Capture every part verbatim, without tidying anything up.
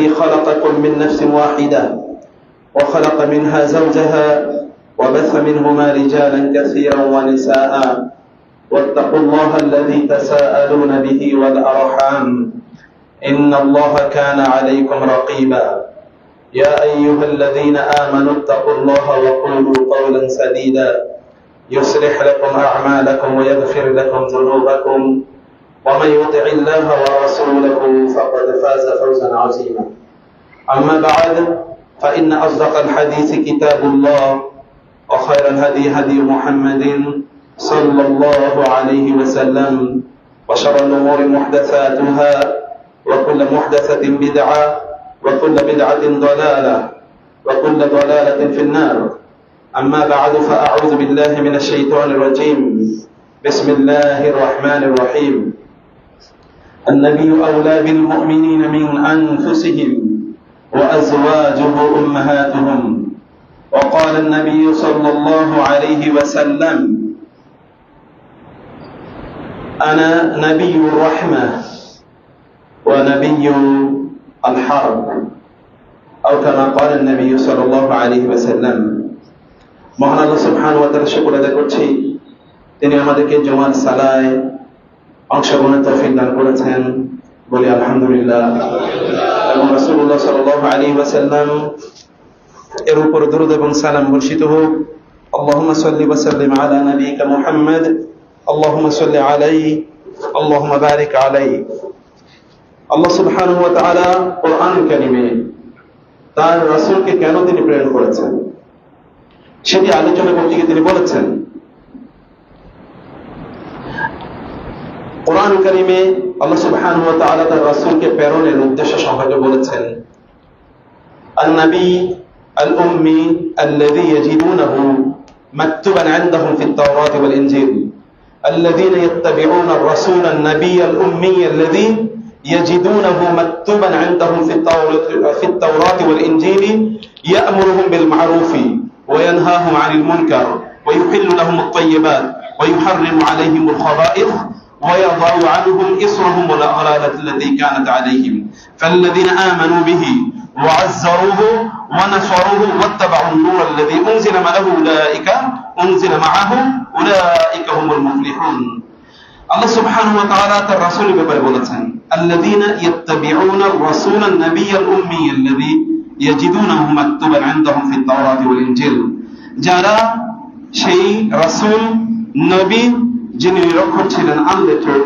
خلقكم من نفس واحدة وخلق منها زوجها وبث منهما رجالا كثيرا ونساء واتقوا الله الذي تساءلون به والأرحام إن الله كان عليكم رقيبا يا أيها الذين آمنوا اتقوا الله وقولوا قولا سديدا يصلح لكم أعمالكم ويغفر لكم ذنوبكم ومن يطع الله ورسوله فقد فاز فوزا عظيما أما بعد فإن أصدق الحديث كتاب الله وخير الهدي هدي محمد صلى الله عليه وسلم وشر الأمور محدثاتها وكل محدثة بدعة وكل بدعة ضلالة وكل ضلالة في النار أما بعد فأعوذ بالله من الشيطان الرجيم بسم الله الرحمن الرحيم النبي أولى بالمؤمنين من أنفسهم وأزواجه أمهاتهم وقال النبي صلى الله عليه وسلم أنا نبي الرحمة ونبي الحرب أو كما قال النبي صلى الله عليه وسلم মহান আল্লাহ সুবহানাহু ওয়া তাআলা শুকর আদায় করছি, তিনি আমাদেরকে জুমার সালায় অংশগ্রহণের তৌফিক দান করেছেন, বলি আলহামদুলিল্লাহ। এবং রাসূলুল্লাহ সাল্লাল্লাহু আলাইহি ওয়াসাল্লাম এর উপর দরুদ এবং সালাম বর্ষিত হোক। আল্লাহুম্মা সাল্লি ওয়া সাল্লিম আলা নাবিয়িকা মুহাম্মদ, আল্লাহুম্মা সাল্লি আলাইহি, আল্লাহুম্মা বারিক আলাইহি। আল্লাহ সুবহানাহু ওয়া তাআলা কোরআন কারীমে তার রাসূলকে কেন তিনি প্রেরণ করেছেন সেটি আলোচনা করতে গিয়ে তিনি বলেছেন, কোরআন কারীমে আল্লাহ সুবহানাহু ওয়া তাআলা তার রাসূলকে প্রেরণের উদ্দেশ্য সম্পর্কে বলেছেন, আন-নবী আল-উম্মি আল্লাযী ইয়াজিদুনাহু মাকতুবান ইনদাহুম ফিত তাওরাত ওয়াল ইনজিল الذين يتبعون الرسول النبي الأمي الذي يجدونه مكتوبا عندهم في التوراة في التوراة والإنجيل يأمرهم بالمعروف وينهاهم عن المنكر ويحل لهم الطيبات ويحرم عليهم الخبائث ويضع عنهم إصرهم والأغلال التي كانت عليهم فالذين آمنوا به وعزروه ونصروه واتبعوا النور الذي أنزل معه أولئك أنزل معه أولئك هم المفلحون। আল্লাহ সুবহানাহু ওয়া তাআলা তার রাসূলের ব্যাপারে বলেছেন, আল্লাযীনা ইয়াত্তাবিউনা আর-রাসূলা আন-নাবিয়্যাল উম্মি আল্লাযী ইয়াজিদুনাহু মাকতুবান ইনদাহুম ফিত তাওরাতি ওয়াল ইনজিল, যারা সেই রাসূল নবী যিনি নিরক্ষর ছিলেন, আনলেটার্ড,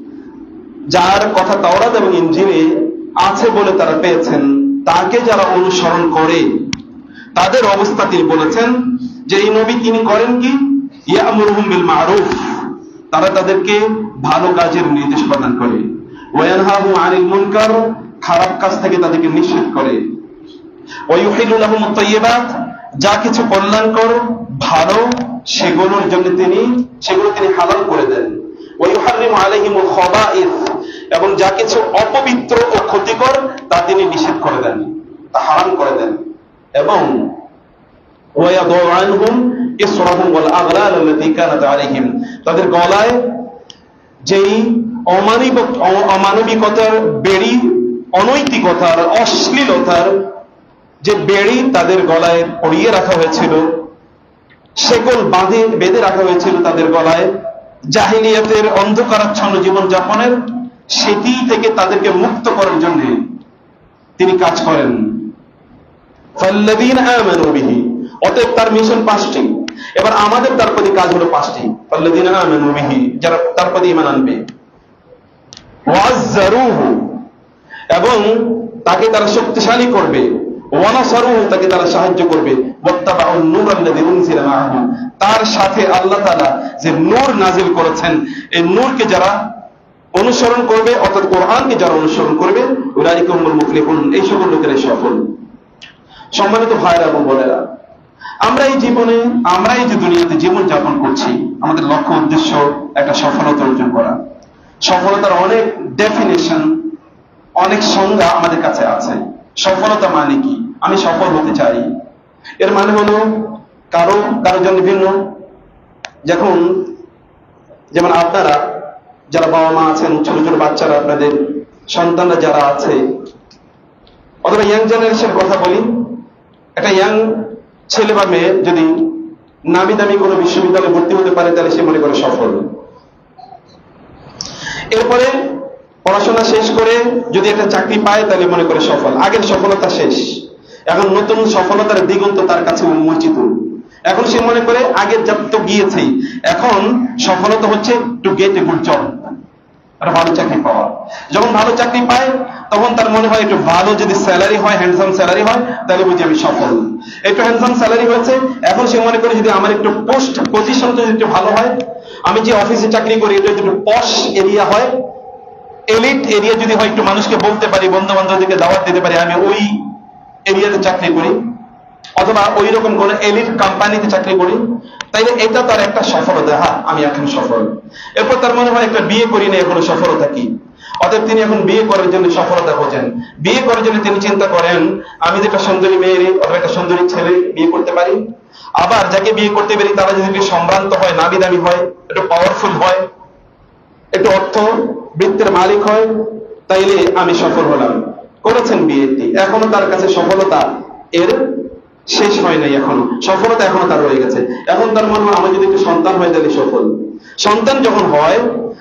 যার কথা তাওরাত এবং ইনজিলে আছে বলে তারা পেয়েছেন, তাকে যারা অনুসরণ করে তাদের অবস্থা তিনি বলেছেন যে এই নবী তিনি করেন কি, ইয়ামুরুহুম বিল মারুফ, তারা তাদেরকে ভালো কাজের নির্দেশ প্রদান করে, ওয়ায়ানহাহু আনিল মুনকার, খারাপ কাজ থেকে তাদেরকে নিষেধ করে, ওয়ায়ুহিল্লু লাহুমুত তাইয়্যিবাত, যা কিছু কল্যাণকর ভালো সেগুলোর জন্য তিনি সেগুলো তিনি হালাল করে দেন, ওয়ায়ুহাররিমু আলাইহিমুল খাবাইস, এবং যা কিছু অপবিত্র ও ক্ষতিকর তা তিনি নিষেধ করে দেন, তা হারাম করে দেন, এবং ওয়ায়াদউ আনহুম ইসরাহুম ওয়াল আগলাল আল্লাতী কানাত আলাইহিম, তাদের গলায় যেই অমানবিক অমানবিকতার বেড়ি, অনৈতিকতার, অশ্লীলতার যে বেড়ি তাদের গলায় পরিয়ে রাখা হয়েছিল, সেগুলো বাঁধে বেঁধে রাখা হয়েছিল তাদের গলায় জাহিলিয়াতের অন্ধকারাচ্ছন্ন জীবন যাপনের, সেটি থেকে তাদেরকে মুক্ত করার জন্য তিনি কাজ করেন। ফাল্লাযীনা আমানু বিহি, অতএব তার মিশন পাঁচটি। এবার আমাদের তার প্রতি কাজ হলো পাঁচটি। ফাল্লাযীনা আমানু বিহি, যারা তার প্রতি ঈমান আনবে, ওয়াজ্জারুহু, এবং তাকে তারা শক্তিশালী করবে, ওয়ানাসারুহু, তাকে তারা সাহায্য করবে, ওয়াত্তাবাউন নূর আল্লাযী উনজিলা মাআহু, তার সাথে আল্লাহ তাআলা যে নূর নাজিল করেছেন এই নূরকে যারা অনুসরণ করবে, অর্থাৎ কোরআনকে যারা অনুসরণ করবে, উলাইকা হুমুল মুফলিহুন, এই সকল লোকেরাই সফল। সম্মানিত ভাইরা এবং বোনেরা, আমরা এই জীবনে আমরা এই যে দুনিয়াতে জীবন যাপন করছি, আমাদের লক্ষ্য উদ্দেশ্য একটা সফলতা অর্জন করা। সফলতার অনেক ডেফিনেশন, অনেক সংজ্ঞা আমাদের কাছে আছে। সফলতা মানে কি? আমি সফল হতে চাই, এর মানে হলো কারো কারোর জন্য ভিন্ন। যখন যেমন আপনারা যারা বাবা মা আছেন, ছোট ছোট বাচ্চারা, আপনাদের সন্তানরা যারা আছে, অত ইয়াং জেনারেশনের কথা বলি। একটা ইয়াং ছেলে বা মেয়ে যদি নামি দামি কোনো বিশ্ববিদ্যালয়ে ভর্তি হতে পারে তাহলে সে মনে করে সফল। এরপরে পড়াশোনা শেষ করে যদি একটা চাকরি পায় তাহলে মনে করে সফল। আগের সফলতা শেষ, এখন নতুন সফলতার দিগন্ত তার কাছে উন্মোচিত। এখন সে মনে করে আগের যা তো গিয়েছেই, এখন সফলতা হচ্ছে to get a good job, একটা ভালো চাকরি পাওয়া। যখন ভালো চাকরি পায় তখন তার মনে হয় একটু ভালো যদি স্যালারি হয়, হ্যান্ডসাম স্যালারি হয়, তাহলে বুঝি আমি সফল। একটু হ্যান্ডসাম স্যালারি হয়েছে, এখন সে মনে করে যদি আমার একটু পোস্ট পজিশন যদি একটু ভালো হয়, আমি যে অফিসে চাকরি করি এটা যদি পশ এরিয়া হয়, এলিট এরিয়া যদি হয়, একটু মানুষকে বলতে পারি, বন্ধু বান্ধবদেরকে দাওয়াত দিতে পারি আমি ওই এরিয়াতে চাকরি করি, অথবা ওই রকম কোন এলিট কোম্পানিতে চাকরি করি, তাইলে এটা তার একটা সফলতা। হ্যাঁ, আমি এখন সফল। এরপর তার মনে হয় একটা বিয়ে করি না, এখনো সফলতা কি? অতএব তিনি এখন বিয়ে করার জন্য সফলতা খোঁজেন। বিয়ে করার জন্য তিনি চিন্তা করেন আমি যে একটা সুন্দরী মেয়ের অথবা একটা সুন্দরী ছেলে বিয়ে করতে পারি, আবার যাকে বিয়ে করতে পারি তারা যদি একটু সম্ভ্রান্ত হয়, নামি দামি হয়, একটু পাওয়ারফুল হয়, একটু অর্থ বৃত্তের মালিক হয়, তাইলে আমি সফল হলাম। করেছেন বিয়েটি, এখনো তার কাছে সফলতা এর শেষ হয় নাই, এখনো সফলতা এখনো তার রয়ে গেছে। এখন তার মনে হয় আমার যদি একটু সন্তান হয় তাহলে সফল। সন্তান যখন হয়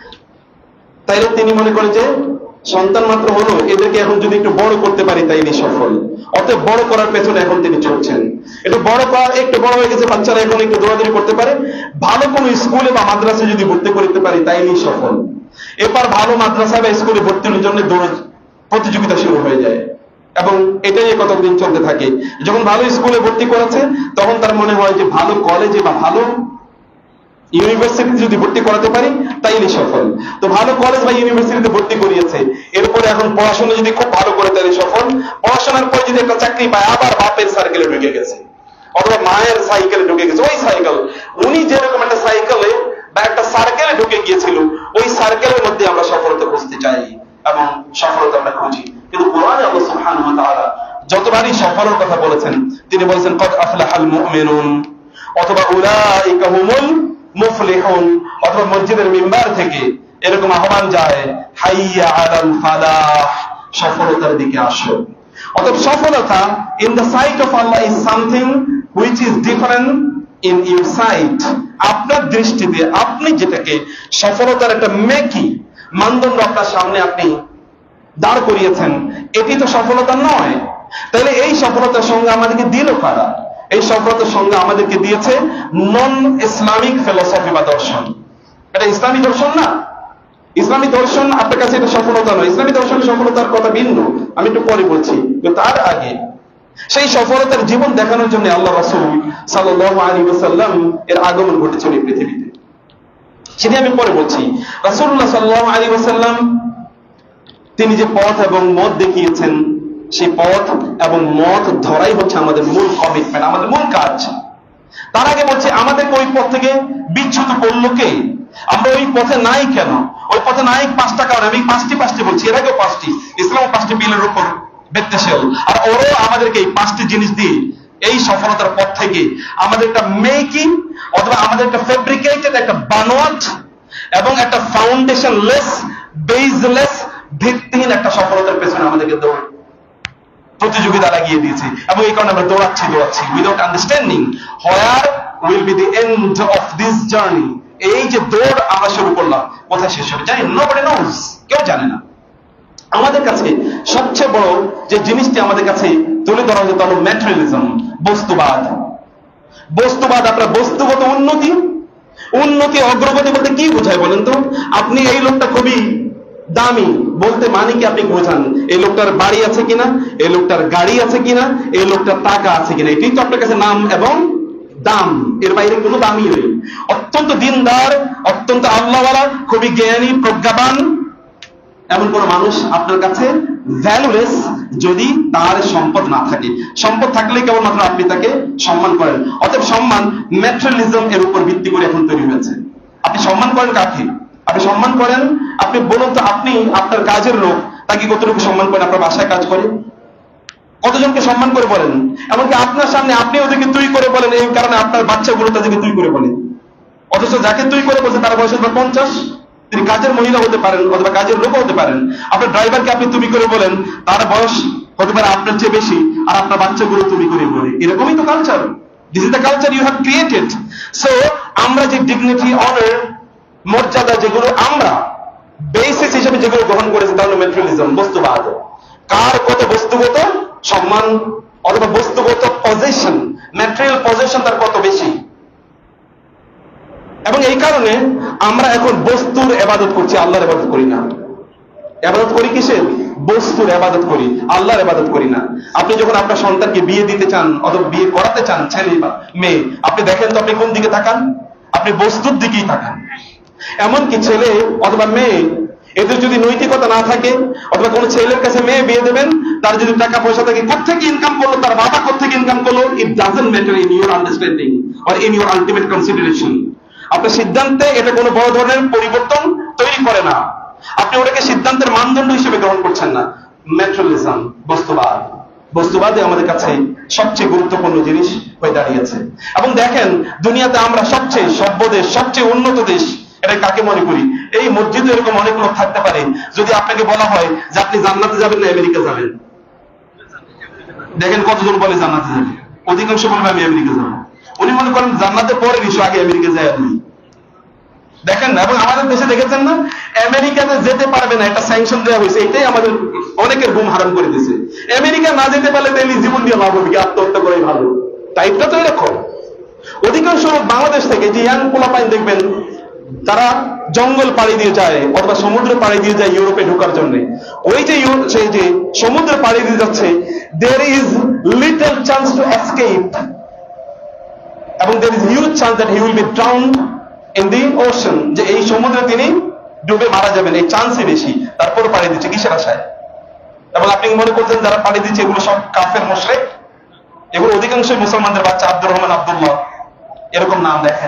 তাইলে তিনি মনে করেন যে সন্তান মাত্র হলো, এদেরকে এখন যদি একটু বড় করতে পারি তাইলে সফল। অতএব বড় করার পেছনে এখন তিনি চলছেন। একটু বড় করা, একটু বড় হয়ে গেছে, বাচ্চারা এখন একটু দৌড়াদৌড়ি করতে পারে, ভালো কোনো স্কুলে বা মাদ্রাসায় যদি ভর্তি করতে পারি তাইলেই সফল। এবার ভালো মাদ্রাসা বা স্কুলে ভর্তির জন্য দৌড় প্রতিযোগিতা শুরু হয়ে যায়, এবং এটাই কতদিন চলতে থাকে। যখন ভালো স্কুলে ভর্তি করেছে তখন তার মনে হয় যে ভালো কলেজে বা ভালো ইউনিভার্সিটিতে যদি ভর্তি করাতে পারি তাইলে সফল। তো ভালো কলেজ বা ইউনিভার্সিটিতে ভর্তি করিয়েছে, এরপরে এখন পড়াশোনা যদি খুব ভালো করে তাহলে সফল। পড়াশোনার পরে যদি একটা চাকরি পায়, আবার বাপের সার্কেলে ঢুকে গেছে অথবা মায়ের সাইকেলে ঢুকে গেছে। ওই সাইকেল, উনি যেরকম একটা সাইকেলে বা একটা সার্কেলে ঢুকে গিয়েছিল, ওই সার্কেলের মধ্যে আমরা সফলতা খুঁজতে চাই এবং সফলতা আমরা খুঁজি। কিন্তু কোরআনে আল্লাহ সুবহানাহু ওয়া তাআলা যতবারই সফলের কথা বলেছেন তিনি বলেছেন কদ আফলাহাল মুমিনুন, অথবা উলাইকা হুমুল মুফলিহুন, অথবা মসজিদের মিম্বার থেকে এরকম আহ্বান যায় হাইয়া আলাল ফালাহ, সফলতার দিকে আসো। অতএব সফলতা in the sight of Allah is something which is different in your sight. আপনার দৃষ্টিতে আপনি যেটাকে সফলতার একটা মেকি মানদণ্ড আপনার সামনে আপনি দাঁড় করিয়েছেন, এটি তো সফলতা নয়। তাহলে এই সফলতার সঙ্গে আমাদেরকে দিল কারা? এই সফলতার সঙ্গে আমাদেরকে দিয়েছে নন ইসলামিক ফিলোসফি বা দর্শন। এটা ইসলামী দর্শন না। ইসলামী দর্শন আপনার কাছে এটা সফলতা নয়। ইসলামী দর্শনের সফলতার কথা ভিন্ন, আমি একটু পরে বলছি। কিন্তু তার আগে সেই সফলতার জীবন দেখানোর জন্য আল্লাহ রাসূল সাল্লাল্লাহু আলাইহি ওয়াসাল্লাম এর আগমন ঘটেছিল এই পৃথিবীতে, সেটি আমি পরে বলছি। রাসূলুল্লাহ সাল্লাল্লাহু আলাইহি ওয়াসাল্লাম তিনি যে পথ এবং মত দেখিয়েছেন, সেই পথ এবং মত ধরাই হচ্ছে আমাদের মূল কমিটমেন্ট, আমাদের মূল কাজ। তার আগে বলছে আমাদেরকে ওই পথ থেকে বিচ্যুত করলো কে? আমরা ওই পথে নাই কেন? ওই পথে নাই পাঁচটা কারণ, আমি পাঁচটি পাঁচটি বলছি, এর আগেও পাঁচটি। ইসলাম পাঁচটি বিলের উপর বেত্তেশীল, আর ওরও আমাদেরকে এই পাঁচটি জিনিস দিয়ে এই সফলতার পথ থেকে আমাদের একটা মেকিং অথবা আমাদের একটা ফেব্রিকেটেড একটা বানোয়াট এবং একটা ফাউন্ডেশন লেস বেসলেস ভিত্তিহীন একটা সফলতার পেছনে আমাদেরকে দৌড় প্রতিযোগিতা লাগিয়ে দিয়েছে, এবং এই কারণে আমরা দৌড়াচ্ছি দৌড়াচ্ছি without understanding where will be the end of this journey. এই যে দৌড় আমরা শুরু করলাম, কোথায় শেষ হবে জানি? নোবডি নোজ, কেউ জানে না। আমাদের কাছে সবচেয়ে বড় যে জিনিসটি আমাদের কাছে তুলে ধরা হয়েছে তা হল ম্যাটেরিয়ালিজম, বস্তুবাদ। বস্তুবাদ আপনার বস্তুগত উন্নতি, উন্নতি অগ্রগতি বলতে কি বোঝায় বলেন তো? আপনি এই লোকটা খুবই দামি বলতে মানে কি আপনি বোঝান এই লোকটার বাড়ি আছে কিনা, এই লোকটার গাড়ি আছে কিনা, এই লোকটার টাকা আছে কিনা, এটাই তো আপনার কাছে নাম এবং দাম, এর বাইরে কোনো দামই নেই। অত্যন্ত দিনদার, অত্যন্ত আল্লাহওয়ালা, খুবই জ্ঞানী, প্রজ্ঞাবান এমন কোন মানুষ আপনার কাছে ভ্যালুলেস যদি তার সম্পদ না থাকে। সম্পদ থাকলে কেবলমাত্র আপনি তাকে সম্মান করেন। অতএব সম্মান ম্যাটেরিয়ালিজম এর উপর ভিত্তি করে এখন তৈরি হয়েছে। আপনি সম্মান করেন কাকে? আপনি সম্মান করেন, আপনি বলুন তো, আপনি আপনার কাজের লোক তাকে কতটুকু সম্মান করেন? আপনার বাসায় কাজ করে কতজনকে সম্মান করে বলেন? এমনকি আপনার সামনে আপনি ওদেরকে তুই করে বলেন, এই কারণে আপনার বাচ্চাগুলো তাদেরকে তুই করে বলে। অথচ যাকে তুই করে বলছে তার বয়স পঞ্চাশ, তিনি কাজের মহিলা হতে পারেন অথবা কাজের লোক হতে পারেন। আপনার ড্রাইভারকে আপনি তুমি করে বলেন, তার বয়স হতে পারে আপনার চেয়ে বেশি, আর আপনার বাচ্চাগুলো তুমি করে বলে। এরকমই তো culture. This is the culture you have created. So আমরা যে ডিগনিটি, অনার, মর্যাদা যেগুলো আমরা বেসিস হিসেবে যেগুলো গ্রহণ করেছি, তা হলো ম্যাটেরিয়ালিজম, বস্তুবাদ। কার কত বস্তুগত সম্মান অথবা বস্তুগত পজিশন, ম্যাটেরিয়াল পজিশন তার কত বেশি। এবং এই কারণে আমরা এখন বস্তুর ইবাদত করছি, আল্লাহর ইবাদত করি না। ইবাদত করি কিসের? বস্তুর ইবাদত করি, আল্লাহর ইবাদত করি না। আপনি যখন আপনার সন্তানকে বিয়ে দিতে চান অথবা বিয়ে করাতে চান, ছেলে বা মেয়ে, আপনি দেখেন তো আপনি কোন দিকে তাকান? আপনি বস্তুর দিকেই তাকান। এমনকি ছেলে অথবা মেয়ে, এদের যদি নৈতিকতা না থাকে, অথবা কোন ছেলের কাছে মেয়ে বিয়ে দেবেন, তার যদি টাকা পয়সা থাকে, কোথেকে ইনকাম করলো, তার বাবা কোথেকে ইনকাম করলো, it doesn't matter in your understanding or in your ultimate consideration. আপনার সিদ্ধান্তে এটা কোনো বড় ধরনের পরিবর্তন তৈরি করে না। আপনি ওটাকে সিদ্ধান্তের মানদণ্ড হিসেবে গ্রহণ করছেন না। ম্যাটেরিয়ালিজম, বস্তুবাদ, বস্তুবাদে আমাদের কাছে সবচেয়ে গুরুত্বপূর্ণ জিনিস হয়ে দাঁড়িয়েছে। এবং দেখেন, দুনিয়াতে আমরা সবচেয়ে সভ্য দেশ, সবচেয়ে উন্নত দেশ, এটা কাকে মনে করি? এই মসজিদে এরকম অনেক লোক থাকতে পারে, যদি আপনাকে বলা হয় যে আপনি জান্নাতে যাবেন না আমেরিকা যাবেন, দেখেন কতজন বলে জান্নাতে যাবে? অধিকাংশ বলবে আমি আমেরিকা যাবো। উনি মনে করেন জান্নাতে পরে নিশ্চয় আগে আমেরিকা যায়। আপনি দেখেন না, এবং আমাদের দেশে দেখেছেন না, আমেরিকাতে যেতে পারবে না, একটা স্যাংশন দেওয়া হয়েছে। এটাই আমাদের অনেকের ঘুম হারাম করে দিয়েছে। আমেরিকা না যেতে পারলে তাহলে জীবন দিয়ে লাভ হবে কি, আত্মহত্যা করাই ভালো। টাইপটা তো এরকম। অধিকাংশ লোক বাংলাদেশ থেকে যে ইয়াং পোলাপাইন দেখবেন, তারা জঙ্গল পাড়ি দিয়ে যায় অথবা সমুদ্র পাড়ি দিয়ে যায় ইউরোপে ঢোকার জন্য। ওই যে সেই যে সমুদ্র পাড়ি দিয়ে যাচ্ছে, there is little chance to escape, এবং there is huge chance that he will be drowned in the ocean, যে এই সমুদ্রে তিনি ডুবে মারা যাবেন, এই চান্সই বেশি। তারপর পাড়ি দিচ্ছে কিসের আশায়? এবং আপনি মনে করছেন যারা পাড়ি দিচ্ছে এগুলো সব কাফের মুশরিক? এগুলো অধিকাংশই মুসলমানদের বাচ্চা, আব্দুর রহমান, আব্দুল্লাহ, এরকম নাম দেখেন।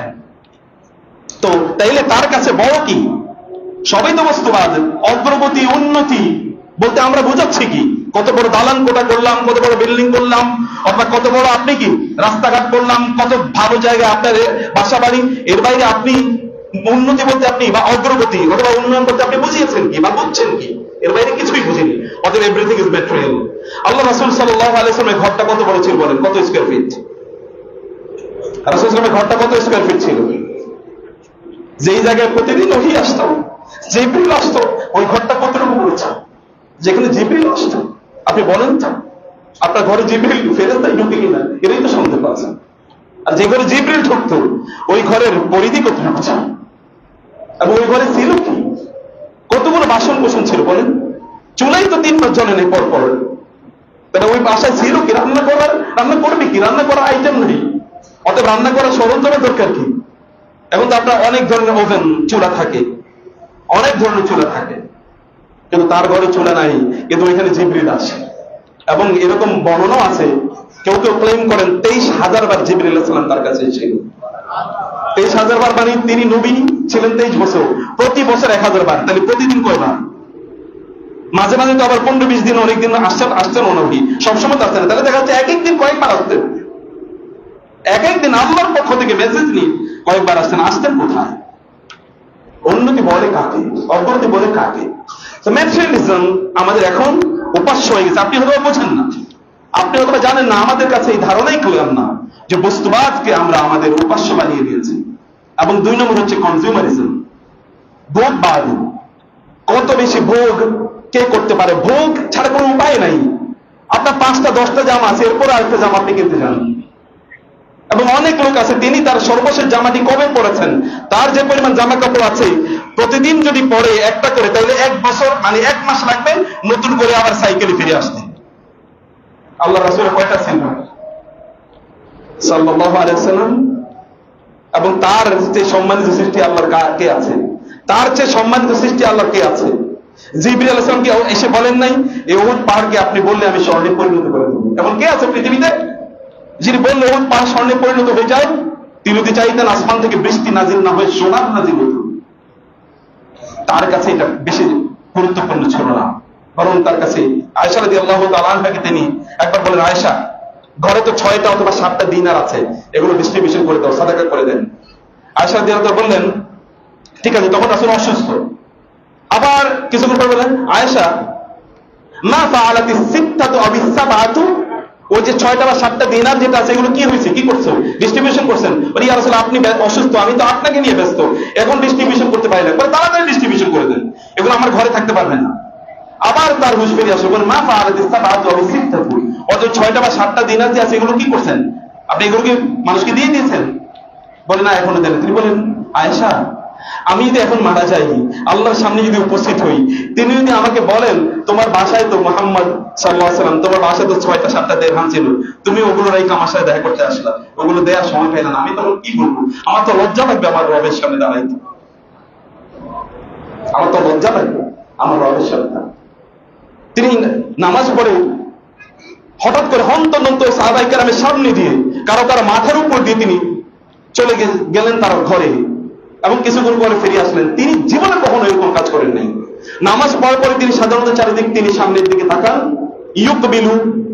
তো তাইলে তার কাছে বড় কি? সবই তো বস্তুবাদ। অগ্রগতি, উন্নতি বলতে আমরা বোঝাচ্ছি কি? কত বড় দালান কোটা করলাম, কত বড় বিল্ডিং করলাম, অথবা কত বড় আপনি কি রাস্তাঘাট করলাম, কত ভালো জায়গায় আপনার বাসা বাড়ি। এর বাইরে আপনি উন্নতি বলতে আপনি বা অগ্রগতি অথবা উন্নয়ন বলতে আপনি বুঝিয়েছেন কি বা বুঝছেন কি? এর বাইরে কিছুই বুঝিনি। অতএব এভরিথিং ইজ ম্যাটেরিয়াল। আল্লাহ রাসূল সাল্লাল্লাহু আলাইহি ওয়াসাল্লামের ঘরটা কত বড় ছিল বলেন? কত স্কয়ার ফিট? রাসূল সাল্লাল্লাহু আলাইহি ওয়াসাল্লামের ঘরটা কত স্কয়ার ফিট ছিল? যেই জায়গায় প্রতিদিন ওহী আসতো, জিবরিল আসতো, ওই ঘরটা কতটুকু বলেছে? যেখানে জিবরিল আসতো, আপনি বলেন তো আপনার ঘরে জিবরিল ফেরেশতা ঢুকে কিনা? এটাই তো সন্দেহ আছে। আর যে ঘরে জিবরিল ঢুকতো, ওই ঘরের পরিধি কতটুকু ছিল এবং ওই ঘরে ছিল কি? কতগুলো বাসন কোসন ছিল বলেন? চুলাই তো তিনবার জ্বলে নেই পর পর। তাহলে ওই বাসায় ছিল কি? রান্না করার রান্না করবে কি? রান্না করার আইটেম নেই। অতএব রান্না করার সরঞ্জামের দরকার কি? এখন তো আপনার অনেক ধরনের ওভেন, চুলা থাকে, অনেক ধরনের চুলা থাকে, কিন্তু তার ঘরে চুলা নাই, কিন্তু ওইখানে জিবরিল আসে। এবং এরকম বর্ণনা আছে, কেউ কেউ ক্লেম করেন তেইশ হাজার বার জিবরিল আলাইহিস সালাম তার কাছে এসেছিল। তেইশ হাজার বার মানে তিনি নবী ছিলেন তেইশ বছর, প্রতি বছর এক হাজার বার, তাহলে প্রতিদিন কয়বার? মাঝে মাঝে তো আবার পনেরো বিশ দিন অনেক দিন আসছেন আসছেন নবী, সবসময় তো আসছেন না। তাহলে দেখা যাচ্ছে এক একদিন কয়েকবার আসতেন, এক একদিন আল্লাহর পক্ষ থেকে মেসেজ নিয়ে কয়েকবার আসতেন। আসতেন কোথায়? উন্নতি বলে কাকে? অগ্রগতি বলে কাকে? তো ম্যাটেরিয়ালিজম আমাদের এখন উপাস্য হয়ে গেছে। আপনি হয়তো বোঝেন না, আপনি হয়তো জানেন না, আমাদের কাছে এই ধারণাই ক্লিয়ার না যে বস্তুবাদকে আমরা আমাদের উপাস্য বানিয়ে দিয়েছি। এবং দুই নম্বর হচ্ছে কনজিউমারিজম, ভোগবাদ। কত বেশি ভোগ কে করতে পারে? ভোগ ছাড়া কোনো উপায় নাই। আপনার পাঁচটা দশটা জামা আছে, এরপর আরেকটা জামা আপনি কিনতে যান। এবং অনেক লোক আছে, তিনি তার সর্বশেষ জামাটি কবে পরেছেন, তার যে পরিমাণ জামা কাপড় আছে, প্রতিদিন যদি পরে একটা করে, তাহলে এক বছর মানে এক মাস লাগবে নতুন করে আবার সাইকেলে ফিরে আসতে। আল্লাহ রাসূলের কয়টা ছিল? সাল্লাল্লাহু আলাইহি ওয়াসাল্লাম। এবং তার যে সম্মানিত সৃষ্টি আল্লাহর কে আছে? তার চেয়ে সম্মানিত সৃষ্টি আল্লাহর কে আছে? জিবরিল আলাইহিস সালাম কি এসে বলেন নাই, এই উহুদ পাহাড়কে আপনি বললে আমি স্বর্ণে পরিণত করে দেব? এমন কে আছে পৃথিবীতে যিনি বললে উহুদ পাহাড় স্বর্ণে পরিণত হয়ে যায়? তিনি যদি চাইতেন আসমান থেকে বৃষ্টি নাজিল না হয়ে সোনার নাজিল হতো। তার কাছে এটা বেশি গুরুত্বপূর্ণ ছিল না, বরং তার কাছে আয়েশা রাদিয়াল্লাহু তাআলা আনহাকে তিনি একবার বলেন, আয়েশা, ঘরে তো ছয়টা অথবা সাতটা দিনার আছে, এগুলো ডিস্ট্রিবিউশন করে দাও, সাদাকা করে দেন। আয়েশা রাদিয়াল্লাহু তাআলা বললেন, ঠিক আছে, তখন রাসূল অসুস্থ। আবার কিছুক্ষণ পর বলেন, আয়েশা মা ফাআলাতি সিত্তাতু আও সাবআতু, ওই যে ছয়টা বা সাতটা দিনার যেটা আছে এগুলো কি হয়েছে, কি করছো, ডিস্ট্রিবিউশন করছেন? বলি ইয়া রাসূল আপনি অসুস্থ, আমি তো আপনাকে নিয়ে ব্যস্ত, এখন ডিস্ট্রিবিউশন করতে পারি না। বলে তাড়াতাড়ি ডিস্ট্রিবিউশন করে দেন, এগুলো আমার ঘরে থাকতে পারবে না। আবার তার হুঁশ ফিরে আসে, বলেন মা ফাআলাতি সাবআতু আও সিত্তাতু, ওই যে ছয়টা বা সাতটা দিনার যে আছে এগুলো কি করছেন, আপনি এগুলোকে মানুষকে দিয়ে দিয়েছেন? বলে না এখনো দেন। তিনি বলেন আয়েশা আমি যদি এখন মারা যাই, আল্লাহর সামনে যদি উপস্থিত হই, তিনি যদি আমাকে বলেন তোমার বাসায় তো মুহাম্মদ সাল্লাল্লাহু আলাইহি ওয়াসাল্লাম, তোমার বাসায় তো ছয়টা সাতটা দিরহাম ছিল, তুমি ওগুলোর এই কামাশায় দেখা করতে আসলা, ওগুলো দেওয়ার সময় পাইলা না, আমি তখন কি বলবো? আমার তো লজ্জা লাগবে আমার রবের সামনে দাঁড়াইতে, আমার তো লজ্জা লাগবে আমার রবের সামনে। তিনি নামাজ পড়ে হঠাৎ করে হন্তদন্ত সাহাবায়ে কেরামের সামনে দিয়ে কারো কারো মাথার উপর দিয়ে তিনি চলে গেলেন তার ঘরে, এবং কিছুক্ষণ পরে ফিরে আসলেন। তিনি জীবনে কখনো এরকম কাজ করেন নাই। নামাজ পড়ার পরে তিনি সাধারণত চারিদিক তিনি সামনের দিকে তাকান, ইউকবিলু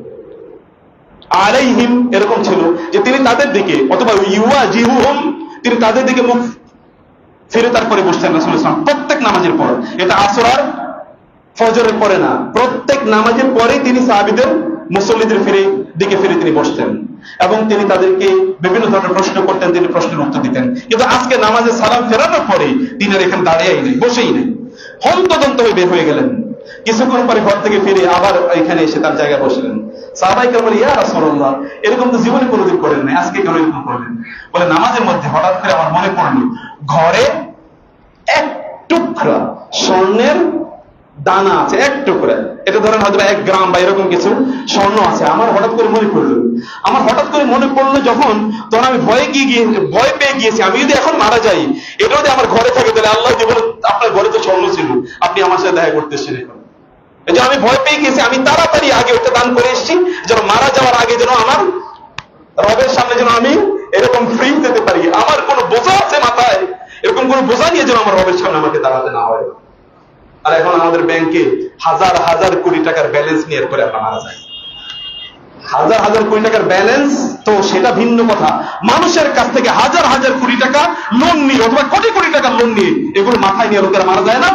আলাইহিম এরকম ছিল যে তিনি তাদের দিকে, অথবা ইউয়াজিহুহুম তিনি তাদের দিকে মুখ ফিরে তারপরে বসতেন রাসূল সাল্লাল্লাহু আলাইহি ওয়াসাল্লাম প্রত্যেক নামাজের পর। এটা আসর আর ফজরের পরে না, প্রত্যেক নামাজের পরেই তিনি সাহাবীদের মুসল্লিদের ফিরে দিকে ফিরে তিনি বসতেন এবং তিনি তাদেরকে বিভিন্ন ধরনের প্রশ্ন করতেন, তিনি প্রশ্নের উত্তর দিতেন। কিন্তু আজকে নামাজে সালাম ফেরানোর পরে তিনি আর এখানে দাঁড়িয়েই নেই, বসেই নেই, হন্তদন্ত হয়ে বের হয়ে গেলেন। কিছুক্ষণ পরে ঘর থেকে ফিরে আবার এখানে এসে তার জায়গায় বসলেন। সাহাবায়ে কেরাম বলে ইয়া রাসূলুল্লাহ এরকম তো জীবনে কোনোদিন করেন নাই, আজকে কেন এরকম করলেন? বলে নামাজের মধ্যে হঠাৎ করে আমার মনে পড়লো ঘরে এক টুকরা স্বর্ণের দানা আছে, এক টুকরা, এটা ধরেন হয়তো এক গ্রাম বা এরকম কিছু স্বর্ণ আছে। আমার হঠাৎ করে মনে পড়লো, আমার হঠাৎ করে মনে পড়লো যখন, তখন আমি ভয়ে গিয়ে ভয় পেয়ে গিয়েছি, আমি যদি এখন মারা যাই, এটা যদি আমার ঘরে থাকে তাহলে আল্লাহ জীবনে আপনার ঘরে তো স্বর্ণ ছিল, আপনি আমার সাথে দেখা করতে এসেছেন এখন। এই যে আমি ভয় পেয়ে গেছি, আমি তাড়াতাড়ি আগে ওটা দান করে এসেছি যেন মারা যাওয়ার আগে যেন আমার রবের সামনে যেন আমি এরকম ফ্রি যেতে পারি। আমার কোনো বোঝা আছে মাথায়, এরকম কোনো বোঝা নিয়ে যেন আমার রবের সামনে আমাকে দাঁড়াতে না হয়। আর এখন আমাদের ব্যাংকে হাজার হাজার কোটি টাকার ব্যালেন্স নিয়ে এরপরে আমরা মারা যাই। হাজার হাজার কোটি টাকার ব্যালেন্স তো সেটা ভিন্ন কথা, মানুষের কাছ থেকে হাজার হাজার কোটি টাকা লোন নিয়ে অথবা কোটি কোটি টাকার লোন নিয়ে এগুলো মাথায় নিয়ে লোকেরা মারা যায় না?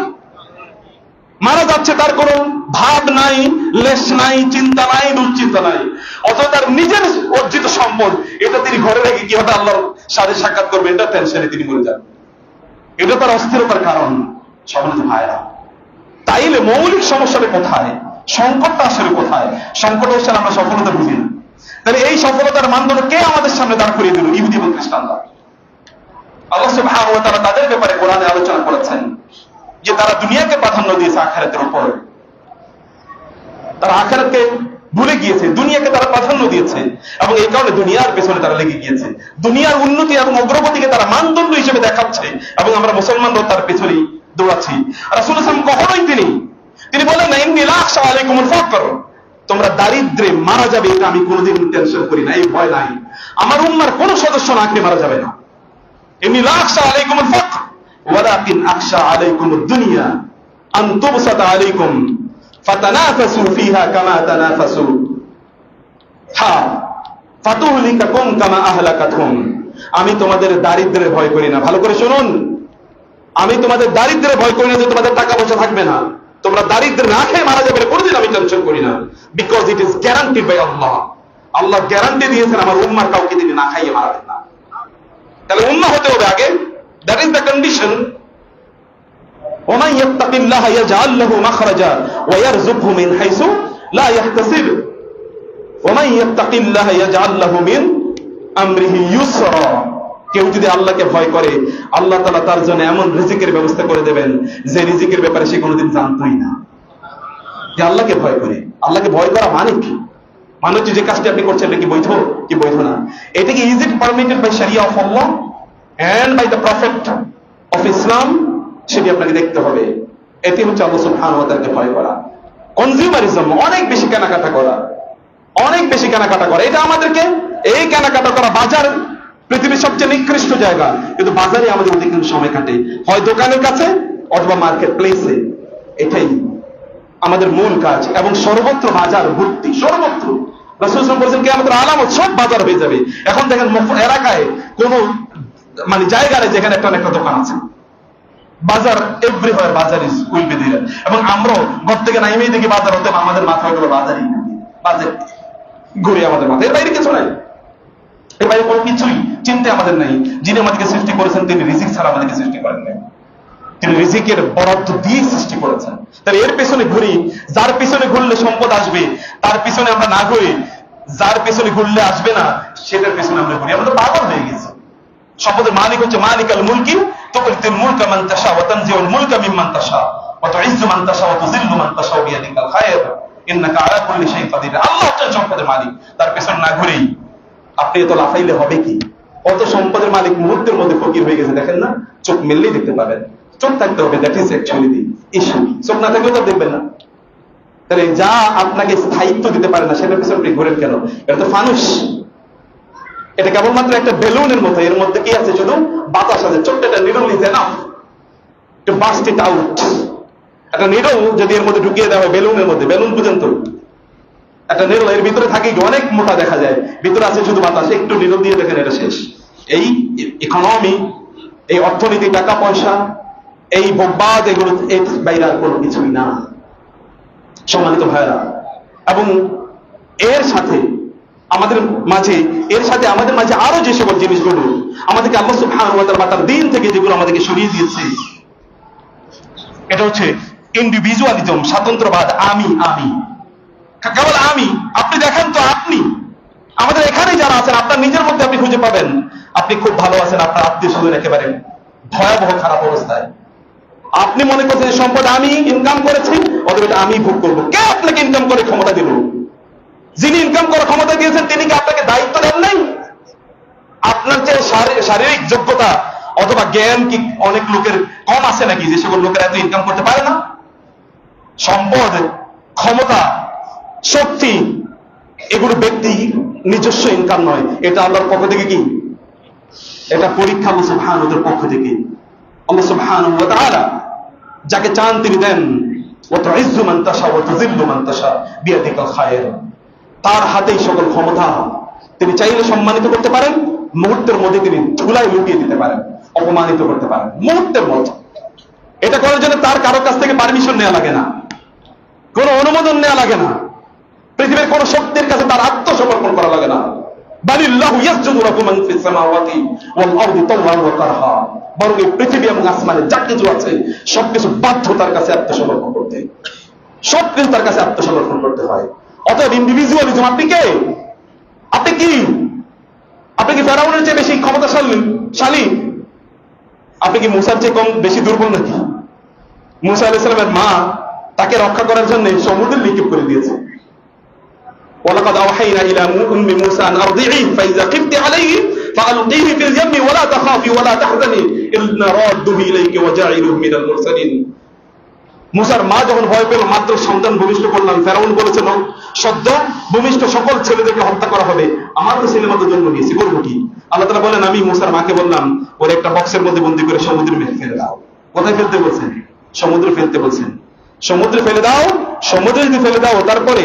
মারা যাচ্ছে, তার কোনো ভাব নাই, লেশ নাই, চিন্তা নাই, দুশ্চিন্তা নাই, অথবা তার নিজের অর্জিত সম্পদ এটা তিনি ঘরে রেখে কিভাবে আল্লাহর সাথে সাক্ষাৎ করবে এটা টেনশনে তিনি মরে যান। এটা তার অস্থিরতার কারণ। সম্মানিত ভাইরা, তাইলে মৌলিক সমস্যাটা কোথায়, সংকটটা আসলে কোথায়? সংকট হচ্ছে আমরা সফলতা বুঝি না। তাহলে এই সফলতার মানদণ্ড কে আমাদের সামনে দাঁড় করিয়ে দিল? ইহুদি এবং খ্রিস্টানরা। আল্লাহ সুবহানাহু ওয়া তাআলা তাদের ব্যাপারে কোরআনে আলোচনা করেছেন যে তারা দুনিয়াকে প্রাধান্য দিয়েছে আখিরাতের উপর, তারা আখিরাতকে ভুলে গিয়েছে, দুনিয়াকে তারা প্রাধান্য দিয়েছে এবং এই কারণে দুনিয়ার পেছনে তারা লেগে গিয়েছে। দুনিয়ার উন্নতি এবং অগ্রগতিকে তারা মানদণ্ড হিসেবে দেখাচ্ছে এবং আমরা মুসলমানরাও তার পেছনেই দৌড়াচ্ছি। রাসূল সাল্লাল্লাহু আলাইহি ওয়াসাল্লাম কখনোই তিনি তিনি বলেন না ইন্নী লা আখশা আলাইকুমুল ফাকর, তোমরা দারিদ্রে মারা যাবে এটা আমি কোনোদিন টেনশন করি না, এই ভয় নাই। আমার উম্মার কোন সদস্য না খেয়ে মারা যাবে না। ইন্নী লা আখশা আলাইকুমুল ফাকর ওয়ালাকিন আখশা আলাইকুমুদ দুনিয়া আন তুবসাতা আলাইকুম ফাতানাফাসু ফিহা কামা তানাফাসু হা ফাতুহলিকাকুম কামা আহলাকাতহুম। আমি তোমাদের দারিদ্র্যের ভয় করি না, ভালো করে শুনুন, আমি তোমাদের দারিদ্র্যের ভয় করি না যে তোমাদের টাকা পয়সা থাকবে না, তোমরা দারিদ্র না খেয়ে মারা যাবে কোনদিন আমি টেনশন করি না। Because it is guaranteed by Allah. Allah guarantee দিয়েছেন আমার উম্মার কাউকে তিনি না খাইয়ে মারাবেন না। তাহলে উম্মাহ হতে হবে আগে, দ্যাট ইজ দ্য কন্ডিশন। ওমান ইয়াত্তাকিল্লাহ ইয়াজআল লাহু মাখরাজা ওয়া ইয়ারযুকহু মিন হাইসু লা ইয়াহতাসিব ওমান ইয়াত্তাকিল্লাহ ইয়াজআল লাহু মিন আমরিহি ইউসরা। কেউ যদি আল্লাহকে ভয় করে আল্লাহ তাআলা তার জন্য এমন রিজিকের ব্যবস্থা করে দেবেন যে রিজিকের ব্যাপারে সে কোনোদিন জানতই না। যে আল্লাহকে ভয় করে, আল্লাহকে ভয় করা মানে কি? মানে হচ্ছে যে কাজটি আপনি করছেন এটা কি বৈধ কি বৈধ না, এটা কি is it permitted by sharia of Allah and by the prophet of Islam, সেটি আপনাকে দেখতে হবে। এটি হচ্ছে আল্লাহ সুবহানাহু ওয়া তাআলাকে ভয় করা। কনজিউমারিজম, অনেক বেশি কেনাকাটা করা, অনেক বেশি কেনাকাটা করা, এটা আমাদেরকে এই কেনাকাটা করা, বাজার পৃথিবীর সবচেয়ে নিকৃষ্ট জায়গা, কিন্তু বাজারে আমাদের অধিকাংশ সময় কাটে হয় দোকানের কাছে অথবা মার্কেট প্লেসে। এটাই আমাদের মূল কাজ এবং সর্বত্র বাজার ভর্তি, সর্বত্র। রাসূল সাল্লাল্লাহু আলাইহি ওয়াসাল্লাম বলেছেন কিয়ামতের আলামত সব বাজার হয়ে যাবে। এখন দেখেন এলাকায় কোন মানে জায়গা নেই যেখানে একটা একটা দোকান আছে, বাজার এভরিওয়্যার বাজার ইজ উইল বি দেয়ার, এবং আমরাও ঘর থেকে নাইমেই দেখি বাজার হতে আমাদের মাথায় হলো বাজারই, বাজার ঘুরে আমাদের মাথায়, এর বাইরে কিছু নাই, এর বাইরে কোনো কিছুই চিন্তা আমাদের নাই। যিনি আমাদেরকে সৃষ্টি করেছেন তিনি রিজিক ছাড়া আমাদেরকে সৃষ্টি করেন নাই, তিনি রিজিকের বরাদ্দ দিয়ে সৃষ্টি করেছেন। তাহলে এর পেছনে ঘুরি, যার পেছনে ঘুরলে সম্পদ আসবে তার পিছনে আমরা না ঘুরি, যার পেছনে ঘুরলে আসবে না সেটার পেছনে আমরা ঘুরি। আমরা তো পাগল হয়ে গেছি। সম্পদের মালিক হচ্ছে মালিক আল মুলকি, তুতিল মুলকা মান তাশা ওয়া তানজিউল মুলকা মিম্মান তাশা ওয়া তুইজ্জু মান তাশা ওয়া তুযিল্লু মান তাশা বিয়াদিকাল খায়র ইন্নাকা আলা কুল্লি শাইইন কাদির। আল্লাহ হচ্ছেন সম্পদের মালিক, তার পেছনে না ঘুরেই আপনি এত লাফাইলে হবে কি? কত সম্পদের মালিক মুহূর্তের মধ্যে ফকির হয়ে গেছে, দেখেন না? চোখ মেললেই দেখতে পাবেন। চোখ থাকতে হবে, that is actually the issue. চোখ না থাকলে তো দেখবেন না। তাহলে যা আপনাকে স্থায়িত্ব দিতে পারে না সেটার পিছনে আপনি ঘুরেন কেন? এটা তো ফানুস, এটা কেবলমাত্র একটা বেলুনের মতো, এর মধ্যে কি আছে? শুধু বাতাস আছে। ছোট্ট একটা needle is enough to burst it out. একটা নিডল যদি এর মধ্যে ঢুকিয়ে দেওয়া হয় বেলুনের মধ্যে, বেলুন পর্যন্ত একটা নিডল, এর ভিতরে থাকে অনেক মোটা দেখা যায়, ভিতরে আছে শুধু বাতাস, একটু নিডল দিয়ে দেখেন এটা শেষ। এই ইকোনমি, এই অর্থনীতি, টাকা পয়সা, এই ভোগবাদ, এগুলো এর বাইরে আর কোনো কিছুই না, সম্মানিত ভাইরা। এবং এর সাথে আমাদের মাঝে এর সাথে আমাদের মাঝে আরো যে সকল জিনিসগুলো আমাদেরকে আল্লাহ সুবহানাহু ওয়া তাআলা তার দিন থেকে যেগুলো আমাদেরকে সরিয়ে দিয়েছে, এটা হচ্ছে ইন্ডিভিজুয়ালিজম, স্বাতন্ত্রবাদ। আমি আমি কেবল আমি, আপনি দেখেন তো আপনি, আমাদের এখানে যারা আছেন আপনার নিজের মধ্যে আপনি খুঁজে পাবেন আপনি খুব ভালো আছেন, আপনার আত্মীয় স্বজন একেবারে ভয়াবহ খারাপ অবস্থায়। আপনি মনে করছেন সম্পদ আমি ইনকাম করেছি, অথবা এটা আমি ভোগ করবো। কে আপনাকে ইনকাম করে ক্ষমতা দিল? যিনি ইনকাম করার ক্ষমতা দিয়েছেন তিনি কি আপনাকে দায়িত্ব দেন নাই? আপনার যে শারীরিক যোগ্যতা অথবা জ্ঞান কি অনেক লোকের কম আছে নাকি যে সকল লোকের এত ইনকাম করতে পারে না? সম্পদ, ক্ষমতা, শক্তি, এগুলো ব্যক্তি নিজস্ব ইনকাম নয়, এটা আল্লাহর পক্ষ থেকে কি? এটা পরীক্ষা আল্লাহ সুবহানাহু ওয়া তাআলার পক্ষ থেকে। আল্লাহ সুবহানাহু ওয়া তাআলা যাকে চান তিনি দেন। ওয়া তুইজ্জু মান তাশা ওয়া তুযিল্লু মান তাশা বিয়াদিকাল খায়র। তার হাতেই সকল ক্ষমতা। তিনি চাইলে সম্মানিত করতে পারেন, মুহূর্তের মধ্যে তিনি ধুলায় লুটিয়ে দিতে পারেন, অপমানিত করতে পারেন মুহূর্তের মধ্যে। এটা করার জন্য তার কারো কাছ থেকে পারমিশন নেওয়া লাগে না, কোনো অনুমোদন নেওয়া লাগে না, পৃথিবীর কোন শক্তির কাছে তার আত্মসমর্পণ করা লাগে না। বালিল্লাহু ইয়াসজুদু লাহু মান ফিস সামাওয়াতি ওয়াল আরদি তাওআন ওয়া কারহা। বরং এই পৃথিবী এবং আসমানে যা কিছু আছে সবকিছু বাধ্য তার কাছে আত্মসমর্পণ করতে, সবকিছু তার কাছে আত্মসমর্পণ করতে হয়। অতএব ইন্ডিভিজুয়ালিজম, আপনি কে? আপনি কি? আপনি কি ফেরাউনের চেয়ে বেশি ক্ষমতাশালী? আপনি কি মুসার চেয়ে কম বেশি দুর্বল নাকি? মুসা আলাইহিস সালামের মা তাকে রক্ষা করার জন্য সমুদ্রে নিক্ষেপ করে দিয়েছে। ওয়ালাকাদ আওহাইনা ইলা উম্মি মুসা আন আরদিহি ফাইযা খিফতি আলাইহি ফাআলকিহি ফিল ইয়াম্মি ওয়ালা তাখাফি ওয়ালা তাহজানি ইন্না রাদ্দুহু ইলাইকি ওয়া জাইলুহু মিনাল মুরসালিন। মুসার মা যখন ভয় পেল, মাত্র সন্তান ভূমিষ্ঠ করলাম, ফেরাউন বলেছিল সদ্য ভূমিষ্ঠ সকল ছেলেদেরকে হত্যা করা হবে, আমার তো ছেলে মাত্র জন্ম নিয়েছে, করবো কি? আল্লাহ তাআলা বলেন আমি মুসার মাকে বললাম ওর একটা বক্সের মধ্যে বন্দী করে সমুদ্রে ফেলে দাও। কোথায় ফেলতে বলছেন? সমুদ্রে ফেলতে বলছেন। সমুদ্রে ফেলে দাও। সমুদ্রে যদি ফেলে দাও তারপরে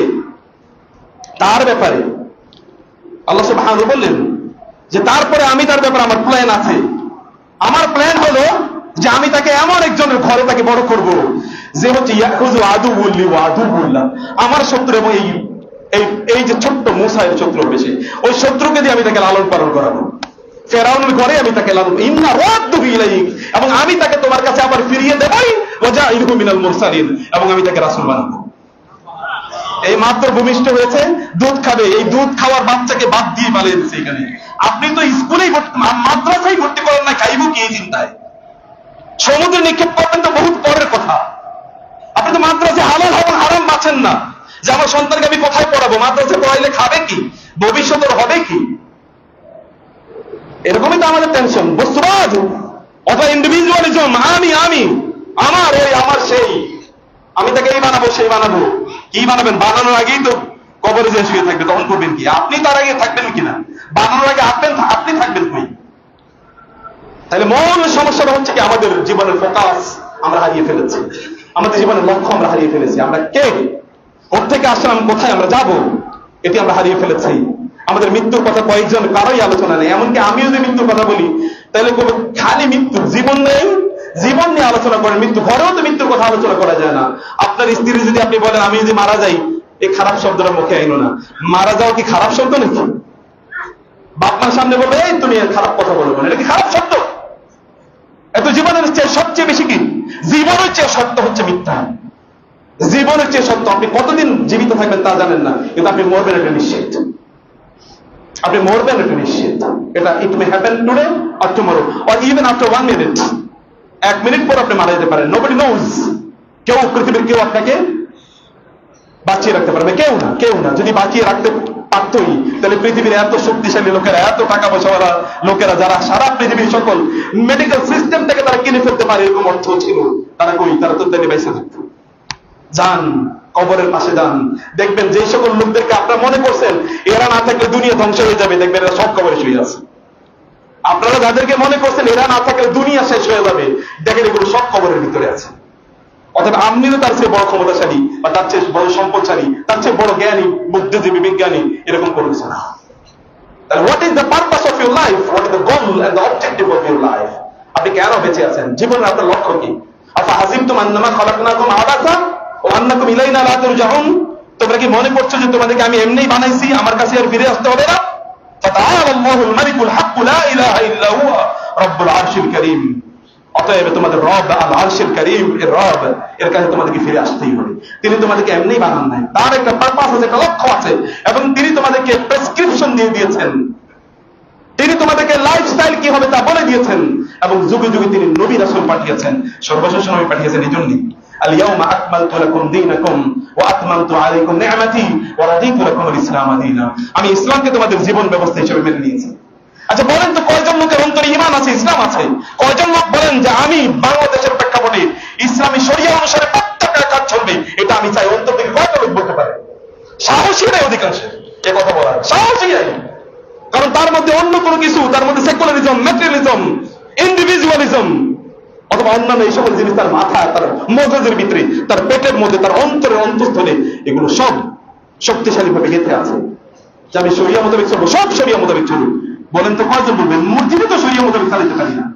তার ব্যাপারে আল্লাহ সুবহানাহু ওয়া তাআলা বললেন যে তারপরে আমি তার ব্যাপারে আমার প্ল্যান আছে। আমার প্ল্যান হলো যে আমি তাকে এমন একজনের ঘরে তাকে বড় করব যে হচ্ছে ইয়াখুযু আদুউল্লি ওয়া আদুউল্লাহ, আমার শত্রু এবং এই এই যে ছোট্ট মুসা এর শত্রু বেশি, ওই শত্রুকে দিয়ে আমি তাকে লালন পালন করাবো। ফেরাউনের ঘরে আমি তাকে লালন, ইন্না রাদ্দুহু ইলাইক, এবং আমি তাকে তোমার কাছে আবার ফিরিয়ে দেবই, ওয়া জাইলুহু মিনাল মুরসালিন, এবং আমি তাকে রাসূল বানাবো। এই মাত্র ভূমিষ্ঠ হয়েছে, দুধ খাবে, এই দুধ খাওয়ার বাচ্চাকে বাদ দিয়ে পালিয়ে দিচ্ছে এখানে। আপনি তো স্কুলেই মাদ্রাসায় ভর্তি করেন না, খাইবো কি এই চিন্তায়? সমুদ্রে নিক্ষেপ করবেন তো বহুত পরের কথা। আপনি তো মাদ্রাসায় হালাল এবং হারাম বাঁচেন না, যে আমার সন্তানকে আমি কোথায় পড়াবো, মাদ্রাসায় পড়াইলে খাবে কি, ভবিষ্যতের হবে কি? এরকমই তো আমাদের টেনশন, বস্তুবাদ অথবা ইন্ডিভিজুয়ালিজম। আমি আমি আমার ওই আমার সেই, আমি তাকে এই বানাবো সেই বানাবো। কি বানাবেন? বানানোর আগেই তো কবরে যে শুয়ে থাকবে, তখন করবেন কি? আপনি তার আগে থাকবেন কিনা? বানানোর আগে আপনি আপনি থাকবেন কই? তাহলে মূল সমস্যাটা হচ্ছে কি, আমাদের জীবনের ফোকাস আমরা হারিয়ে ফেলেছি, আমাদের জীবনের লক্ষ্য আমরা হারিয়ে ফেলেছি। আমরা কে, কোথেকে আসলাম, কোথায় আমরা যাব, এটি আমরা হারিয়ে ফেলেছি। আমাদের মৃত্যুর কথা কয়েকজন কারোই আলোচনা নেই। এমনকি আমি যদি মৃত্যুর কথা বলি তাহলে খালি মৃত্যু, জীবন নেই, জীবন নিয়ে আলোচনা করেন, মৃত্যু। ঘরেও তো মৃত্যুর কথা আলোচনা করা যায় না। আপনার স্ত্রী যদি আপনি বলেন আমি যদি মারা যাই, এই খারাপ শব্দটা মুখে আইনো না। মারা যাওয়া কি খারাপ শব্দ নাকি? বাপমার সামনে বলবে এই তুমি খারাপ কথা বলবো না, এটা কি খারাপ শব্দ? এত জীবনের চেয়ে সবচেয়ে বেশি কি? জীবনের চেয়ে সত্য হচ্ছে মিথ্যা। জীবনের চেয়ে সত্য। আপনি কতদিন জীবিত থাকবেন তা জানেন না, কিন্তু আপনি মরবেন এটা নিশ্চিত। আপনি মরবেন এটা নিশ্চিত। এটা it may happen today or tomorrow or even after one minute. এক মিনিট পর আপনি মারা যেতে পারেন। Nobody knows. কেউ পৃথিবীর কেউ আপনাকে বাঁচিয়ে রাখতে পারবে? কেউ না, কেউ না। যদি বাঁচিয়ে রাখতে পারতই তাহলে পৃথিবীর এত শক্তিশালী লোকেরা, এত টাকা পয়সাওয়ালা লোকেরা যারা সারা পৃথিবীর সকল মেডিকেল সিস্টেমটাকে তারা কিনে ফেলতে পারে এরকম অর্থ ছিল, তারা কই? তারা তো তাদের বাইসে থাকতো। যান কবরের পাশে যান, দেখবেন যে সকল লোকদেরকে আপনারা মনে করছেন এরা না থাকলে দুনিয়া ধ্বংস হয়ে যাবে, দেখবেন এরা সব কবরে শুয়ে আছে। আপনারা যাদেরকে মনে করছেন এরা না থাকলে দুনিয়া শেষ হয়ে যাবে, দেখেন এগুলো সব কবরের ভিতরে আছে। অর্থাৎ আপনিও তার চেয়ে বড় ক্ষমতাশালী বা তার চেয়ে বড় সম্পদশালী, তার চেয়ে বড় জ্ঞানী, বুদ্ধিজীবী, বিজ্ঞানী এরকম কোনো কিছু না। তাহলে what is the purpose of your life? What is the goal and the objective of your life? আপনি কেন বেঁচে আছেন? জীবনের আপনার লক্ষ্য কি? আফা হাসিবতুম আন্নামা খালাকনাকুম আবাসা ও আন্নাকুম ইলাইনা লা তুরজাউন? তোমরা কি মনে করছো যে তোমাদেরকে আমি এমনিই বানাইছি, আমার কাছে আর ফিরে আসতে হবে না? ফাতাআলা আল্লাহুল মালিকুল হক লা ইলাহা ইল্লা হুয়া রব্বুল আরশিল কারীম। অতএব তোমাদের রব আল আরশিল কারীম, এর রব, এর কাছে তোমাদেরকে ফিরে আসতেই হবে। তিনি তোমাদেরকে এমনিই বানান নাই, তার একটা পারপাস আছে, একটা লক্ষ্য আছে, এবং তিনি তোমাদেরকে প্রেসক্রিপশন দিয়ে দিয়েছেন। তিনি তোমাদেরকে লাইফস্টাইল কি হবে তা বলে দিয়েছেন, এবং যুগে যুগে তিনি নবী রাসূল পাঠিয়েছেন, সর্বশেষ নবী পাঠিয়েছেন এই জন্যই। আল ইয়াউমা আকমালতু লাকুম দীনাকুম ওয়া আতমামতু আলাইকুম নি'মাতি ওয়া রাদিতু লাকুম আল ইসলাম দীনা। আমি ইসলামকে তোমাদের জীবন ব্যবস্থা হিসেবে মেনে নিয়েছি। আচ্ছা বলেন তো কয়জন লোকের অন্তরে ঈমান আছে, ইসলাম আছে? কয়জন লোক বলেন যে আমি বাংলাদেশের প্রেক্ষাপটে ইসলামী শরিয়া অনুসারে প্রত্যেকটা কাজ চলবে, এটা আমি চাই? অন্তর থেকে কয়টা লোক বলতে পারে? সাহসী নাই অধিকাংশ এ কথা বলার, সাহসী নাই। কারণ তার মধ্যে অন্য কোনো কিছু, তার মধ্যে সেকুলারিজম, ম্যাটেরিয়ালিজম, ইন্ডিভিজুয়ালিজম অথবা অন্যান্য এই সকল জিনিস তার মাথা, তার মগজের ভিতরে, তার পেটের মধ্যে, তার অন্তরের অন্তঃস্থলে এগুলো সব শক্তিশালী ভাবে গেঁথে আছে যে আমি শরিয়া মোতাবেক চলবো, সব শরিয়া মোতাবেক চলবো। বলেন তো কয়জন বলবেন? মসজিদে তো শরিয়া মোতাবেক চালাতে পারি না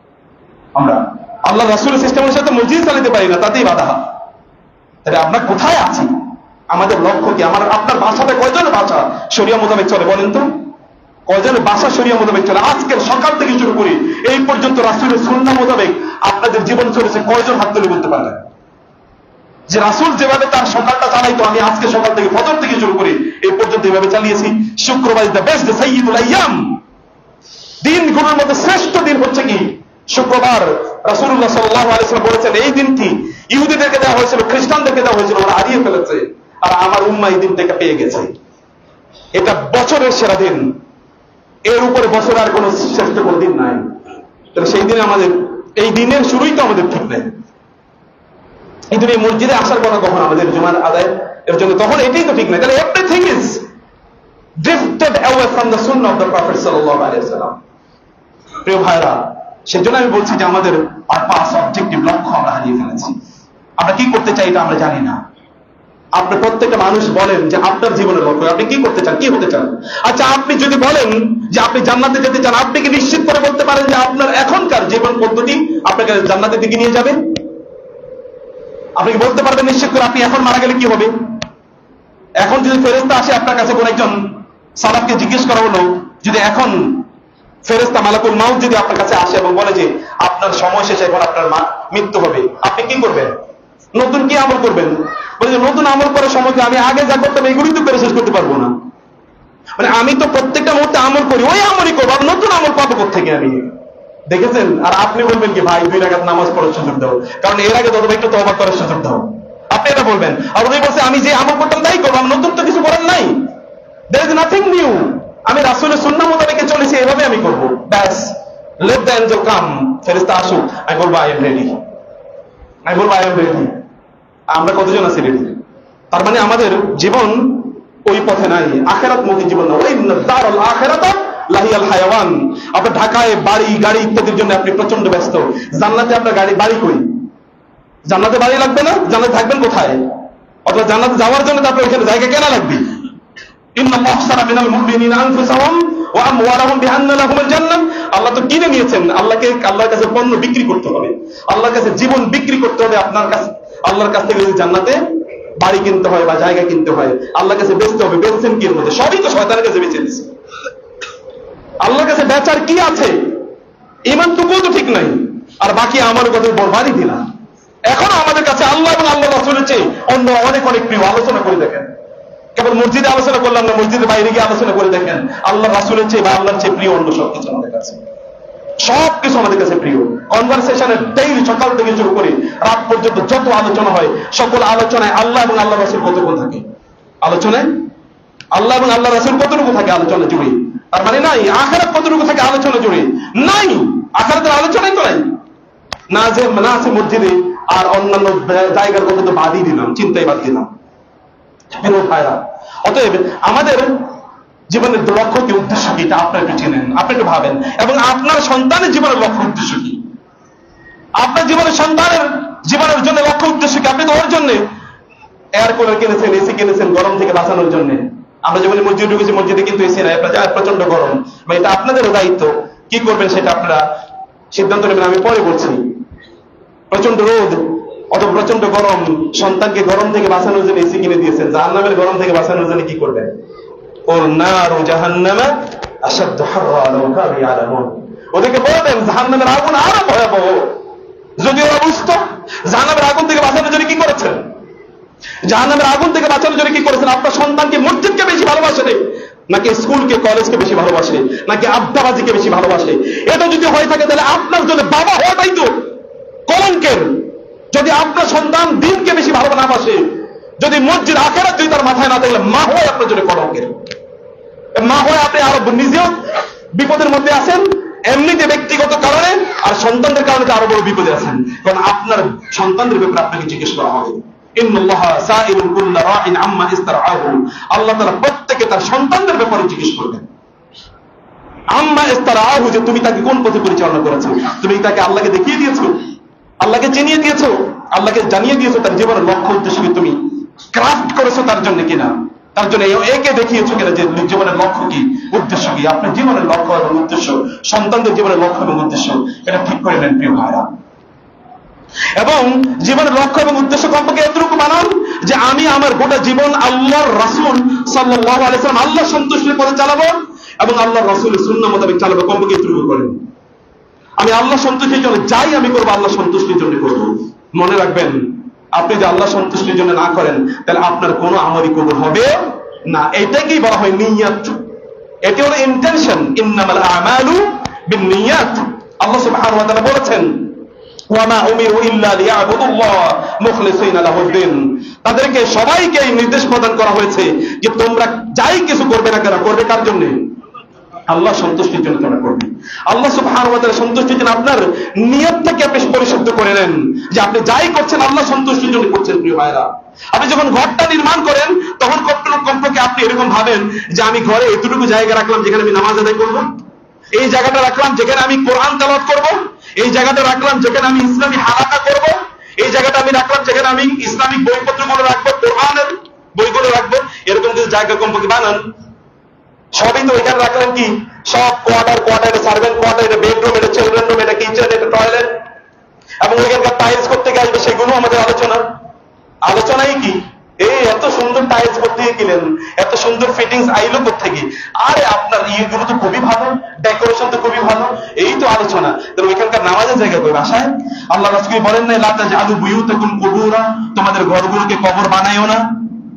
আমরা, আল্লাহ রাসূলের সিস্টেমের সাথে মসজিদ চালাতে পারি না, তাতেই বাধা। তাহলে আমরা কোথায় আছি? আমাদের লক্ষ্য কি? আমার আপনার ভাষাতে কয়জনের ভাষা শরিয়া মোতাবেক চলে বলেন তো? কয়জনের ভাষা শরিয়া মোতাবেক চলে? আজকের সকাল থেকে শুরু করি এই পর্যন্ত রাসূলের সুন্নাহ মোতাবেক আপনাদের জীবন চলেছে, কয়জন হাত তুলে বলতে পারবেন যে রাসূল যেভাবে তার সকালটা চালাইতো আমি আজকে সকাল থেকে ফজর থেকে শুরু করি এই পর্যন্ত এইভাবে চালিয়েছি? শুক্রবার ইজ দ্য বেস্ট, সাইয়্যিদুল আইয়াম। দিনগুলোর মধ্যে শ্রেষ্ঠ দিন হচ্ছে কি? শুক্রবার। রাসূলুল্লাহ সাল্লাল্লাহু আলাইহি ওয়াসাল্লাম বলেছেন এই দিনটি ইহুদিদেরকে দেওয়া হয়েছিল, খ্রিস্টানদেরকে দেওয়া হয়েছিল, ওরা হারিয়ে ফেলেছে, আর আমার উম্মাহ এই দিনটাকে পেয়ে গেছে। এটা বছরের সেরা দিন, এর উপরে বছর আর কোন শ্রেষ্ঠ কোন দিন নাই। তাহলে সেই দিনে আমাদের এই দিনের শুরুই তো আমাদের ঠিক নেই। এই দিনে মসজিদে আসার কথা কখন আমাদের জুমার আদায় এর জন্য, তখন এটাই তো ঠিক নাই। তাহলে everything is drifted away from the sunnah of the Prophet sallallahu alaihi wasallam। প্রিয় ভাইরা, সেজন্য আমি বলছি যে আমাদের পারপাস, অবজেক্টিভ, লক্ষ্য আমরা হারিয়ে ফেলেছি। আমরা কি করতে চাই এটা আমরা জানি না। আপনি প্রত্যেকটা মানুষ বলেন যে আপনার জীবনের লক্ষ্য আপনি কি করতে চান, কি হতে চান? আচ্ছা আপনি যদি বলেন যে আপনি জান্নাতে যেতে চান, আপনি কি নিশ্চিত করে বলতে পারেন যে আপনার এখনকার জীবন পদ্ধতি আপনাকে জান্নাতের দিকে নিয়ে যাবে? আপনি কি বলতে পারবেন নিশ্চিত করে আপনি এখন মারা গেলে কি হবে? এখন যদি ফেরেশতা আসে আপনার কাছে, কোন একজন সালাফকে জিজ্ঞেস করা হলো, যদি এখন ফেরেশতা মালাকুল মাউত যদি আপনার কাছে আসে এবং বলে যে আপনার সময় শেষে এখন আপনার মৃত্যু হবে, আপনি কি করবেন? নতুন কি আমল করবেন? বলে যে নতুন আমল করার সময় আমি আগে যা করতাম এগুলি তো করে শেষ করতে পারবো না। মানে আমি তো প্রত্যেকটা মুহূর্তে আমল করি, ওই আমলই করবো, আর নতুন আমল পাবো কোথেকে আমি? দেখেছেন? আর আপনি বলবেন কি ভাই দুই রাকাত নামাজ পড়ার সুযোগ দাও, কারণ এর আগে তত একটু তওবা করার সুযোগ দাও, আপনি এটা বলবেন। আর উনি বলছে আমি যে আমল করতাম তাই করবো, আমি নতুন তো কিছু করার নাই। There is nothing new। আমি রাসূলের সুন্নাহ মোতাবেক চলেছি, এভাবে আমি করব, ব্যাস। Let the angel come, ফেরেশতা আসুক, আমি বলবো I am ready, আমি বলবো I am ready। আমরা কতজন আছি রেডি? তার মানে আমাদের জীবন ওই পথে নাই, আখিরাতমুখী জীবন না। ইন্না দারুল আখিরাতা লাহিয়াল হায়াওয়ান। আপনি ঢাকায় বাড়ি গাড়ি ইত্যাদির জন্য আপনি প্রচন্ড ব্যস্ত, জান্নাতে আপনার গাড়ি বাড়ি কই? জান্নাতে বাড়ি লাগবে না? জান্নাতে থাকবেন কোথায়? অথবা জান্নাতে যাওয়ার জন্য তো আপনার ওইখানে জায়গা কেনা লাগবে। ইন্নাল্লাহু আশতারা মিনাল মুমিনিনা আনফুসাহুম ওয়া আমওয়ালাহুম বিআন্না লাহুমুল জান্নাহ, আল্লাহ তো কিনে নিয়েছেন। আল্লাহকে আল্লাহর কাছে পণ্য বিক্রি করতে হবে, আল্লাহর কাছে জীবন বিক্রি করতে হবে। আপনার কাছে আল্লাহর কাছ থেকে যদি জান্নাতে বাড়ি কিনতে হয় বা জায়গা কিনতে হয়, আল্লাহর কাছে বেচতে হবে। বেচছেন কি এর মধ্যে? সবই তো শয়তানের কাছে বেচে দিচ্ছে। আল্লাহর কাছে বেচার কি আছে? ইমানটুকুও তো ঠিক নাই, আর বাকি আমার কথা বরবাদই দিলাম। এখন আমাদের কাছে আল্লাহ এবং আল্লাহ রাসূলের চেয়ে অন্য অনেক অনেক প্রিয়। আলোচনা করে দেখেন, কেবল মসজিদে আলোচনা করলাম না, মসজিদের বাইরে গিয়ে আলোচনা করে দেখেন, আল্লাহ রাসূলের চেয়ে বা আল্লাহর চেয়ে প্রিয় অন্য সবকিছু আমাদের কাছে। সবকিছু আমাদের কাছে প্রিয়। কনভারসেশনের ডেইলি সকাল থেকে শুরু করে রাত পর্যন্ত যত আলোচনা হয়, সকল আলোচনায় আল্লাহ এবং আল্লাহ রাসূল কতটুকু থাকে? আলোচনায় আল্লাহ এবং আল্লাহ রাসূল কতটুকু থাকে আলোচনা জুড়ে? তার মানে নাই আখিরাত কতটুকু থাকে আলোচনা জুড়ে? নাই, আখিরাতের আলোচনাই তো নাই। না যে না আছে মসজিদে, আর অন্যান্য জায়গার কথা তো বাদই দিলাম, চিন্তাই বাদ দিলাম। ভাইরা, অতএব আমাদের জীবনের লক্ষ্য কি, উদ্দেশ্য কি, এটা আপনার একটু চেনেন, আপনি একটু ভাবেন। এবং আপনার সন্তানের জীবনের লক্ষ্য উদ্দেশ্য কি? আপনার জীবনের সন্তানের জীবনের জন্য লক্ষ্য উদ্দেশ্য কি? আপনি তো ওর জন্য এয়ার কুলার কিনেছেন, এসি কিনেছেন গরম থেকে বাঁচানোর জন্য। আমরা যেমন মসজিদে ঢুকেছি, মসজিদে কিন্তু এসি নাই, আপনার প্রচন্ড গরম, এটা আপনাদেরও দায়িত্ব। কি করবেন সেটা আপনারা সিদ্ধান্ত নেবেন, আমি পরে বলছি। প্রচন্ড রোদ অথবা প্রচন্ড গরম, সন্তানকে গরম থেকে বাঁচানোর জন্য এসি কিনে দিয়েছেন, জাহান্নামের গরম থেকে বাঁচানোর জন্য কি করবেন? ওদেরকে বলবেন জাহান্নামের আগুন আরো ভয়াবহ। যদি ওরা বুঝতো জাহান্নামের আগুন থেকে বাঁচানোর জন্য কি করেছেন, জাহান্নামের আগুন থেকে বাঁচানোর জন্য কি করেছেন? আপনার সন্তানকে মসজিদকে বেশি ভালোবাসে নাকি স্কুলকে কলেজকে বেশি ভালোবাসে, নাকি আড্ডাবাজিকে বেশি ভালোবাসে? এটা যদি হয়ে থাকে তাহলে আপনার জন্য বাবা হওয়াটাই তো কলঙ্কের। যদি আপনার সন্তান দিনকে বেশি ভালো না বাসে, যদি মসজিদ আখেরাত যদি তার মাথায় না থাকলে, মা হয় আপনার জন্য কলঙ্কের। মা হয় আপনি আরো নিজেও বিপদের মধ্যে আছেন, এমনিতে ব্যক্তিগত কারণে, আর সন্তানদের কারণে আরো বড় বিপদে আছেন। কারণ আপনার সন্তানদের ব্যাপারে আপনাকে জিজ্ঞেস করা হবে। আল্লাহ তাআলা প্রত্যেকে তার সন্তানদের ব্যাপারে জিজ্ঞেস করবেন। আম্মা ইস্তারআহু, যে তুমি তাকে কোন পথে পরিচালনা করেছো? তুমি তাকে আল্লাহকে দেখিয়ে দিয়েছো, আল্লাহকে চিনিয়ে দিয়েছো, আল্লাহকে জানিয়ে দিয়েছো? তার জীবনের লক্ষ্য উদ্দেশ্যকে তুমি ক্রাফট করেছো তার জন্য কিনা? তার জন্য একে দেখিয়েছো কিনা যে জীবনের লক্ষ্য কি, উদ্দেশ্য কি? আপনার জীবনের লক্ষ্য এবং উদ্দেশ্য, সন্তানদের জীবনের লক্ষ্য এবং উদ্দেশ্য, এটা ঠিক করে নেন প্রিয় ভাইরা। এবং জীবনের লক্ষ্য এবং উদ্দেশ্য কমপক্ষে এতটুকু বানান যে আমি আমার গোটা জীবন আল্লাহর রাসূল সাল্লাল্লাহু আলাইহি ওয়াসাল্লাম আল্লাহ সন্তুষ্টির পথে চালাবো এবং আল্লাহর রাসূলের সুন্নাহ মোতাবেক চালাবো। কমপক্ষে এতটুকু করেন। আমি আল্লাহ সন্তুষ্টির জন্য যাই আমি করবো, আল্লাহ সন্তুষ্টির জন্য করবো। মনে রাখবেন, আপনি যে আল্লাহ সন্তুষ্টির জন্য না করেন, তাহলে আপনার কোনো আমলই কবুল হবে না। এটাকেই বলা হয় নিয়ত। এটি হলো ইন্টেনশন। ইন্নামাল আমালু বিন্নিয়াত। আল্লাহ সুবহানাহু ওয়া তাআলা বলেছেন, ওয়ামা উমিরু ইল্লা লিয়াবুদুল্লাহ মুখলিসিনা লাহুদ্দিন। তাদেরকে সবাইকে এই নির্দেশ প্রদান করা হয়েছে যে তোমরা যাই কিছু করবে না কেন, করবে কার জন্য? আল্লাহ সন্তুষ্টির জন্য তোমরা করবে। আল্লাহ সুবহানাহু ওয়া তাআলা সন্তুষ্টির জন্য আপনার নিয়তটাকে আপনি পরিশুদ্ধ করে নেন, যে আপনি যাই করছেন আল্লাহ সন্তুষ্টির জন্য করছেন। প্রিয় ভাইরা, আপনি যখন ঘরটা নির্মাণ করেন তখন কমপক্ষে আপনি এরকম ভাবেন যে আমি ঘরে এতটুকু জায়গা রাখলাম যেখানে আমি নামাজ আদায় করবো, এই জায়গাটা রাখলাম যেখানে আমি কোরআন তেলাওয়াত করব, এই জায়গাটা রাখলাম যেখানে আমি ইসলামী হালাকা করব, এই জায়গাটা আমি রাখলাম যেখানে আমি ইসলামিক বইপত্রগুলো রাখবো, কোরআনের বইগুলো রাখবো। এরকম যদি জায়গা কমপক্ষে বানান, সবই তো এখানে রাখলেন কি, সব কোয়ার্টার কোয়ার্টার, এটা সার্ভেন্ট কোয়ার্টার, এটা বেডরুম, এটা চিলড্রেন রুম, এটা কিচেন, এটা টয়লেট, এবং ওইখানকার টাইলস করতে গিয়ে আসবে, সেগুলো আমাদের আলোচনা। আলোচনাই কি, এই এত সুন্দর টাইলস করতে গেলেন, এত সুন্দর ফিটিংস আইলো কোত্থেকে? আরে আপনার ইয়েগুলো তো খুবই ভালো, ডেকোরেশন তো খুবই ভালো, এই তো আলোচনা। তাহলে ওইখানকার নামাজের জায়গা কই? বাসায় আল্লাহ রাসূল বলেন না, লা তাজআলু বুয়ুতাকুম কুবুরা, তোমাদের ঘরগুলোকে কবর বানাইও না।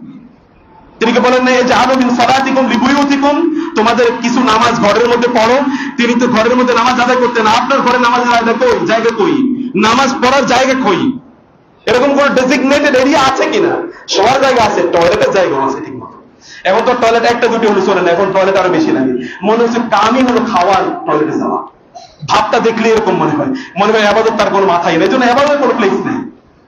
তিনি কি বলেন না, এই যে আলু মিন সালাতিকুম লিবুয়ুতিকুম, তোমাদের কিছু নামাজ ঘরের মধ্যে পড়ো। তিনি তো ঘরের মধ্যে নামাজ আদায় করতেন, আপনার ঘরে নামাজ আদায় কই? জায়গা কই? নামাজ পড়ার জায়গা কই? এরকম কোন ডেজিগনেটেড এরিয়া আছে কিনা? সবার জায়গা আছে, টয়লেটের জায়গা আছে ঠিক মতো। এখন তো টয়লেট একটা দুটি হলে চলে না, এখন টয়লেট আরো বেশি লাগে। মনে হচ্ছে কামই হলো খাওয়ার, টয়লেটে যাওয়া। ভাবটা দেখলে এরকম মনে হয়, মনে হয় ইবাদত তার কোনো মাথায় নেই, জন্য ইবাদতের কোনো প্লেস নেই।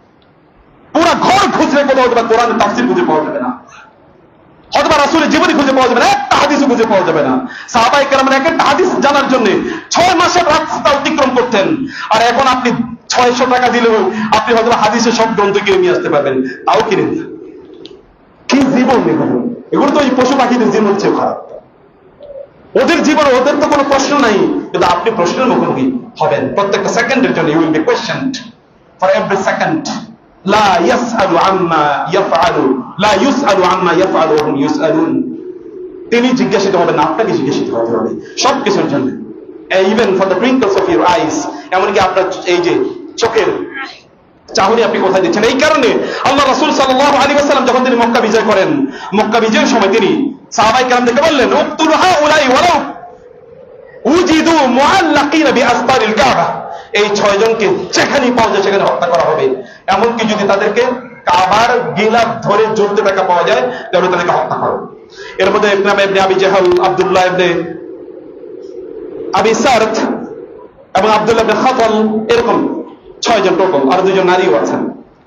পুরা ঘর খুঁজলে কোথাও হয়তো কোরআনের তাফসীর খুঁজে পাওয়া যাবে না, অথবা রাসূলের জীবনী খুঁজে পাওয়া যাবে না, একটা হাদিসও খুঁজে পাওয়া যাবে না। সাহাবায়ে কেরামের এক একটা হাদিস জানার জন্য ছয় মাসের রাস্তা অতিক্রম করতেন। আর এখন আপনি ছয়শো টাকা দিলেও আপনি হয়তো হাদিসের সব গ্রন্থ কিনে নিয়ে আসতে পারবেন, তাও কিনেন না। কি জীবন এগুলো! এগুলো তো এই পশু পাখিদের জীবন চেয়ে খারাপ। ওদের জীবনে ওদের তো কোনো প্রশ্ন নাই, কিন্তু আপনি প্রশ্নের মুখোমুখি হবেন প্রত্যেকটা সেকেন্ডের জন্য। You will be questioned for every second. লা ইয়াসআলু আম্মা ইয়াফআলু লা ইউসআলু আম্মা ইয়াফআলু ওয়া হুম ইউসআলুন। তিনি জিজ্ঞাসিত হবেন না, আপনাকে জিজ্ঞাসিত হতে হবে সবকিছুর জন্য। Even for the twinkles of your eyes, এমনকি আপনার এই যে চোখের চাহনি আপনি কোথায় দিচ্ছেন। এই কারণে আল্লাহ রাসূল সাল্লাল্লাহু আলাইহি ওয়াসাল্লাম যখন তিনি মক্কা বিজয় করেন, মক্কা বিজয়ের সময় তিনি সাহাবায়ে কেরামদেরকে বললেন, উকতুলু হাউলাই ওয়ালাউ উজিদু মুআল্লাকিনা বিআসতারিল কাবা। এই ছয়জনকে যেখানেই পাওয়া যায় সেখানে হত্যা করা হবে, এমনকি যদি তাদেরকে কাবার গিলাফ ধরে জ্বলতে থাকা পাওয়া যায় তাহলে তাদেরকে হত্যা করো। এর মধ্যে ইকরামা ইবনে আবি জাহল, আব্দুল্লাহ ইবনে আবি সারত এবং আব্দুল্লাহ ইবনে খাতাল, এরকম ছয়জন টোটাল, আর দুজন নারীও আছেন।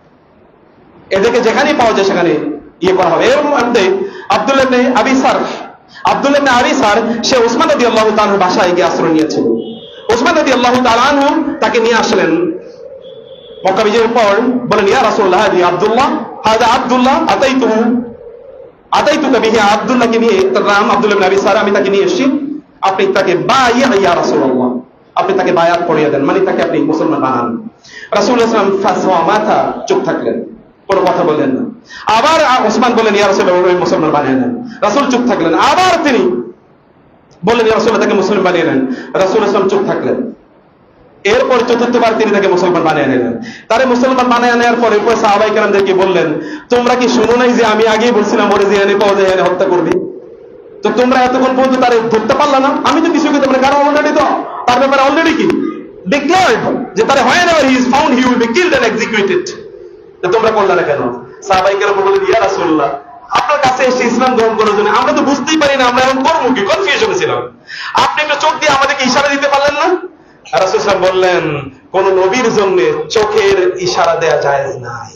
এদেরকে যেখানেই পাওয়া যায় সেখানে ইয়ে করা হবে। এর মধ্যে আব্দুল্লাহ ইবনে আবি সার, আব্দুল্লাহ ইবনে আবি সার সে ওসমান রাদিয়াল্লাহু তাআলার বাসায় গিয়ে আশ্রয় নিয়েছিল। ওসমান রাদিয়াল্লাহু তাআলা আনহু তাকে নিয়ে আসলেন মক্কা বিজয়ের পর, বলেন, ইয়া রাসূলুল্লাহ হাদি আব্দুল্লাহ, হাদা আব্দুল্লাহ আতাইতুহু আতাইতুকা বিহি। আব্দুল্লাহকে নিয়ে, তার নাম আব্দুল্লাহ ইবনে আবি সার, আমি তাকে নিয়ে এসেছি, আপনি তাকে বাইয়া ইয়া রাসূলুল্লাহ, আপনি তাকে বায়াত করিয়ে দেন, মানে তাকে আপনি মুসলমান বানান। রাসূলুল্লাহ সাল্লাল্লাহু আলাইহি ওয়াসাল্লাম ফাসওয়ামাতা, চুপ থাকলেন, কোনো কথা বললেন না। আবার ওসমান বললেন, ইয়া রাসূলুল্লাহ মুসলমান বানিয়ে দেন। রাসূল চুপ থাকলেন। আবার তিনি বললেন, ইয়া রাসূলুল্লাহ তাকে মুসলমান বানিয়ে দেন। রাসূলুল্লাহ সাল্লাল্লাহু আলাইহি ওয়াসাল্লাম চুপ থাকলেন। এরপর চতুর্থবার তিনি তাকে মুসলমান বানিয়ে নিলেন। তারে মুসলমান বানিয়ে নেওয়ার পর এরপর সাহাবায়ে কেরামদেরকে বললেন, তোমরা কি শুনো নাই যে আমি আগেই বলছিলাম ওরে যে এনে পাওয়া যায় এনে হত্যা করবে, তো তোমরা এতক্ষণ পর্যন্ত তারে ধরতে পারলা না? আমি তো কিছু করতে পারি, কারণ অলরেডি তো তার ব্যাপারে অলরেডি কি ডিক্লেয়ার্ড যে তারে whenever he is found he will be killed and executed। তো তোমরা করলা না কেন? সাহাবায়ে কেরাম বললেন, ইয়া রাসূলুল্লাহ, আপনার কাছে এসে ইসলাম গ্রহণ করার জন্য আমরা তো বুঝতেই পারি না, আমরা এখন করবো কি, কনফিউশনে ছিলাম, আপনি একটু চোখ দিয়ে আমাদেরকে ইশারা দিতে পারলেন না? রাসূল সাল্লাল্লাহু আলাইহি ওয়াসাল্লাম বললেন, কোন নবীর জন্য চোখের ইশারা দেয়া জায়েজ নাই।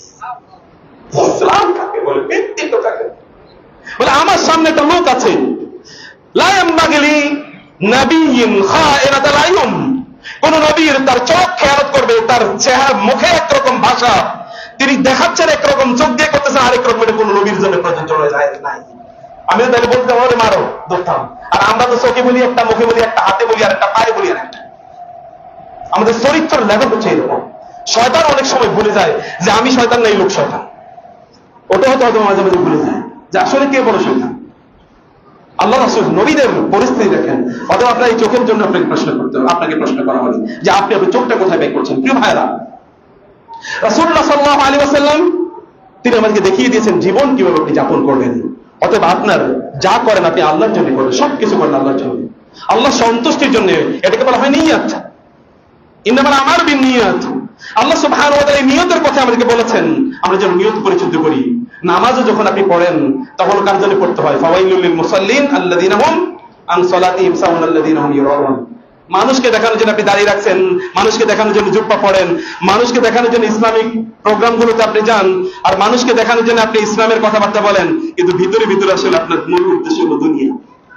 ইসলাম কাকে বলে? ব্যক্তিত্ব কাকে বলে? আমার সামনে একটা লোক আছে, লা ইয়ামবাগিলি নাবিয়্যিন খায়রাতুল আয়ুন, কোন নবীর তার চোখ খেয়ালত করবে, তার চেহারা মুখে একরকম ভাষা, তিনি দেখাচ্ছেন একরকম, চোখ দিয়ে করতেছেন আরেক রকম, এটা কোন নবীর জন্য প্রযোজ্য জায়েজ নাই। আমি তো তাহলে বলতে পারি মারো, ধরতাম। আর আমরা তো চোখে বলি একটা, মুখে বলি একটা, হাতে বলি আর একটা, পায়ে বলি আর একটা। আমাদের চরিত্রের লেভেল হচ্ছে এরকম। শয়তান অনেক সময় ভুলে যায় যে আমি শয়তান না, এই লোক শয়তান। ওটা হয়তো হয়তো মাঝে মাঝে ভুলে যায় যে আসলে কে বড় শয়তান। আল্লাহ রাসূল নবীদের পরিস্থিতি দেখেন। অথবা আপনার এই চোখের জন্য আপনাকে প্রশ্ন করতে হবে, আপনাকে প্রশ্ন করা হবে যে আপনি আপনার চোখটা কোথায় ব্যয় করছেন। প্রিয় ভাইরা, রাসূলুল্লাহ সাল্লাল্লাহু আলাইহি ওয়াসাল্লাম তিনি আমাদেরকে দেখিয়ে দিয়েছেন জীবন কিভাবে আপনি যাপন করবেন। অতএব আপনার যা করেন আপনি আল্লাহর জন্য করেন, সবকিছু করেন আল্লাহর জন্য, আল্লাহ সন্তুষ্টির জন্য। এটাকে বলা হয় নিয়ত। ইন্নামাল আমালু বিন্নিয়াত। আল্লাহ সুবহানাহু ওয়া তাআলা নিয়তের কথা আমাদেরকে বলেছেন, আমরা যেন নিয়ত পরিশুদ্ধ করি। নামাজও যখন আপনি পড়েন তখন কার জন্য পড়তে হয়? ফাওয়াইলুল লিল মুসাল্লিন আল্লাযীনা হুম আন সালাতিহিম সাহুন আল্লাযীনা হুম ইউরাউন। মানুষকে দেখানোর জন্য আপনি দাঁড়িয়ে রাখছেন, মানুষকে দেখানোর জন্য জুব্বা পড়েন, মানুষকে দেখানোর জন্য ইসলামিক প্রোগ্রামগুলোতে আপনি যান, আর মানুষকে দেখানোর জন্য আপনি ইসলামের কথাবার্তা বলেন, কিন্তু ভিতরে ভিতরে আসলে আপনার মূল উদ্দেশ্য হলো দুনিয়া।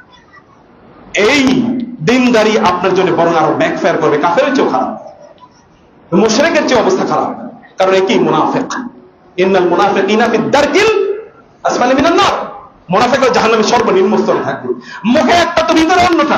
এই দিনদারি আপনার জন্য বরং আরো ব্যাকফায়ার করবে, কাফেরের চেয়েও খারাপ, মুশরিকের চেয়ে অবস্থা খারাপ। কারণ একই মুনাফিক, ইন্নাল মুনাফিকিনা ফি দারকিল আসফালি মিনান নার। মুনাফিকরা জাহান্নামের সর্বনিম্ন স্তরে থাকবে। মুখে একটা তো ভিতরে অন্যটা,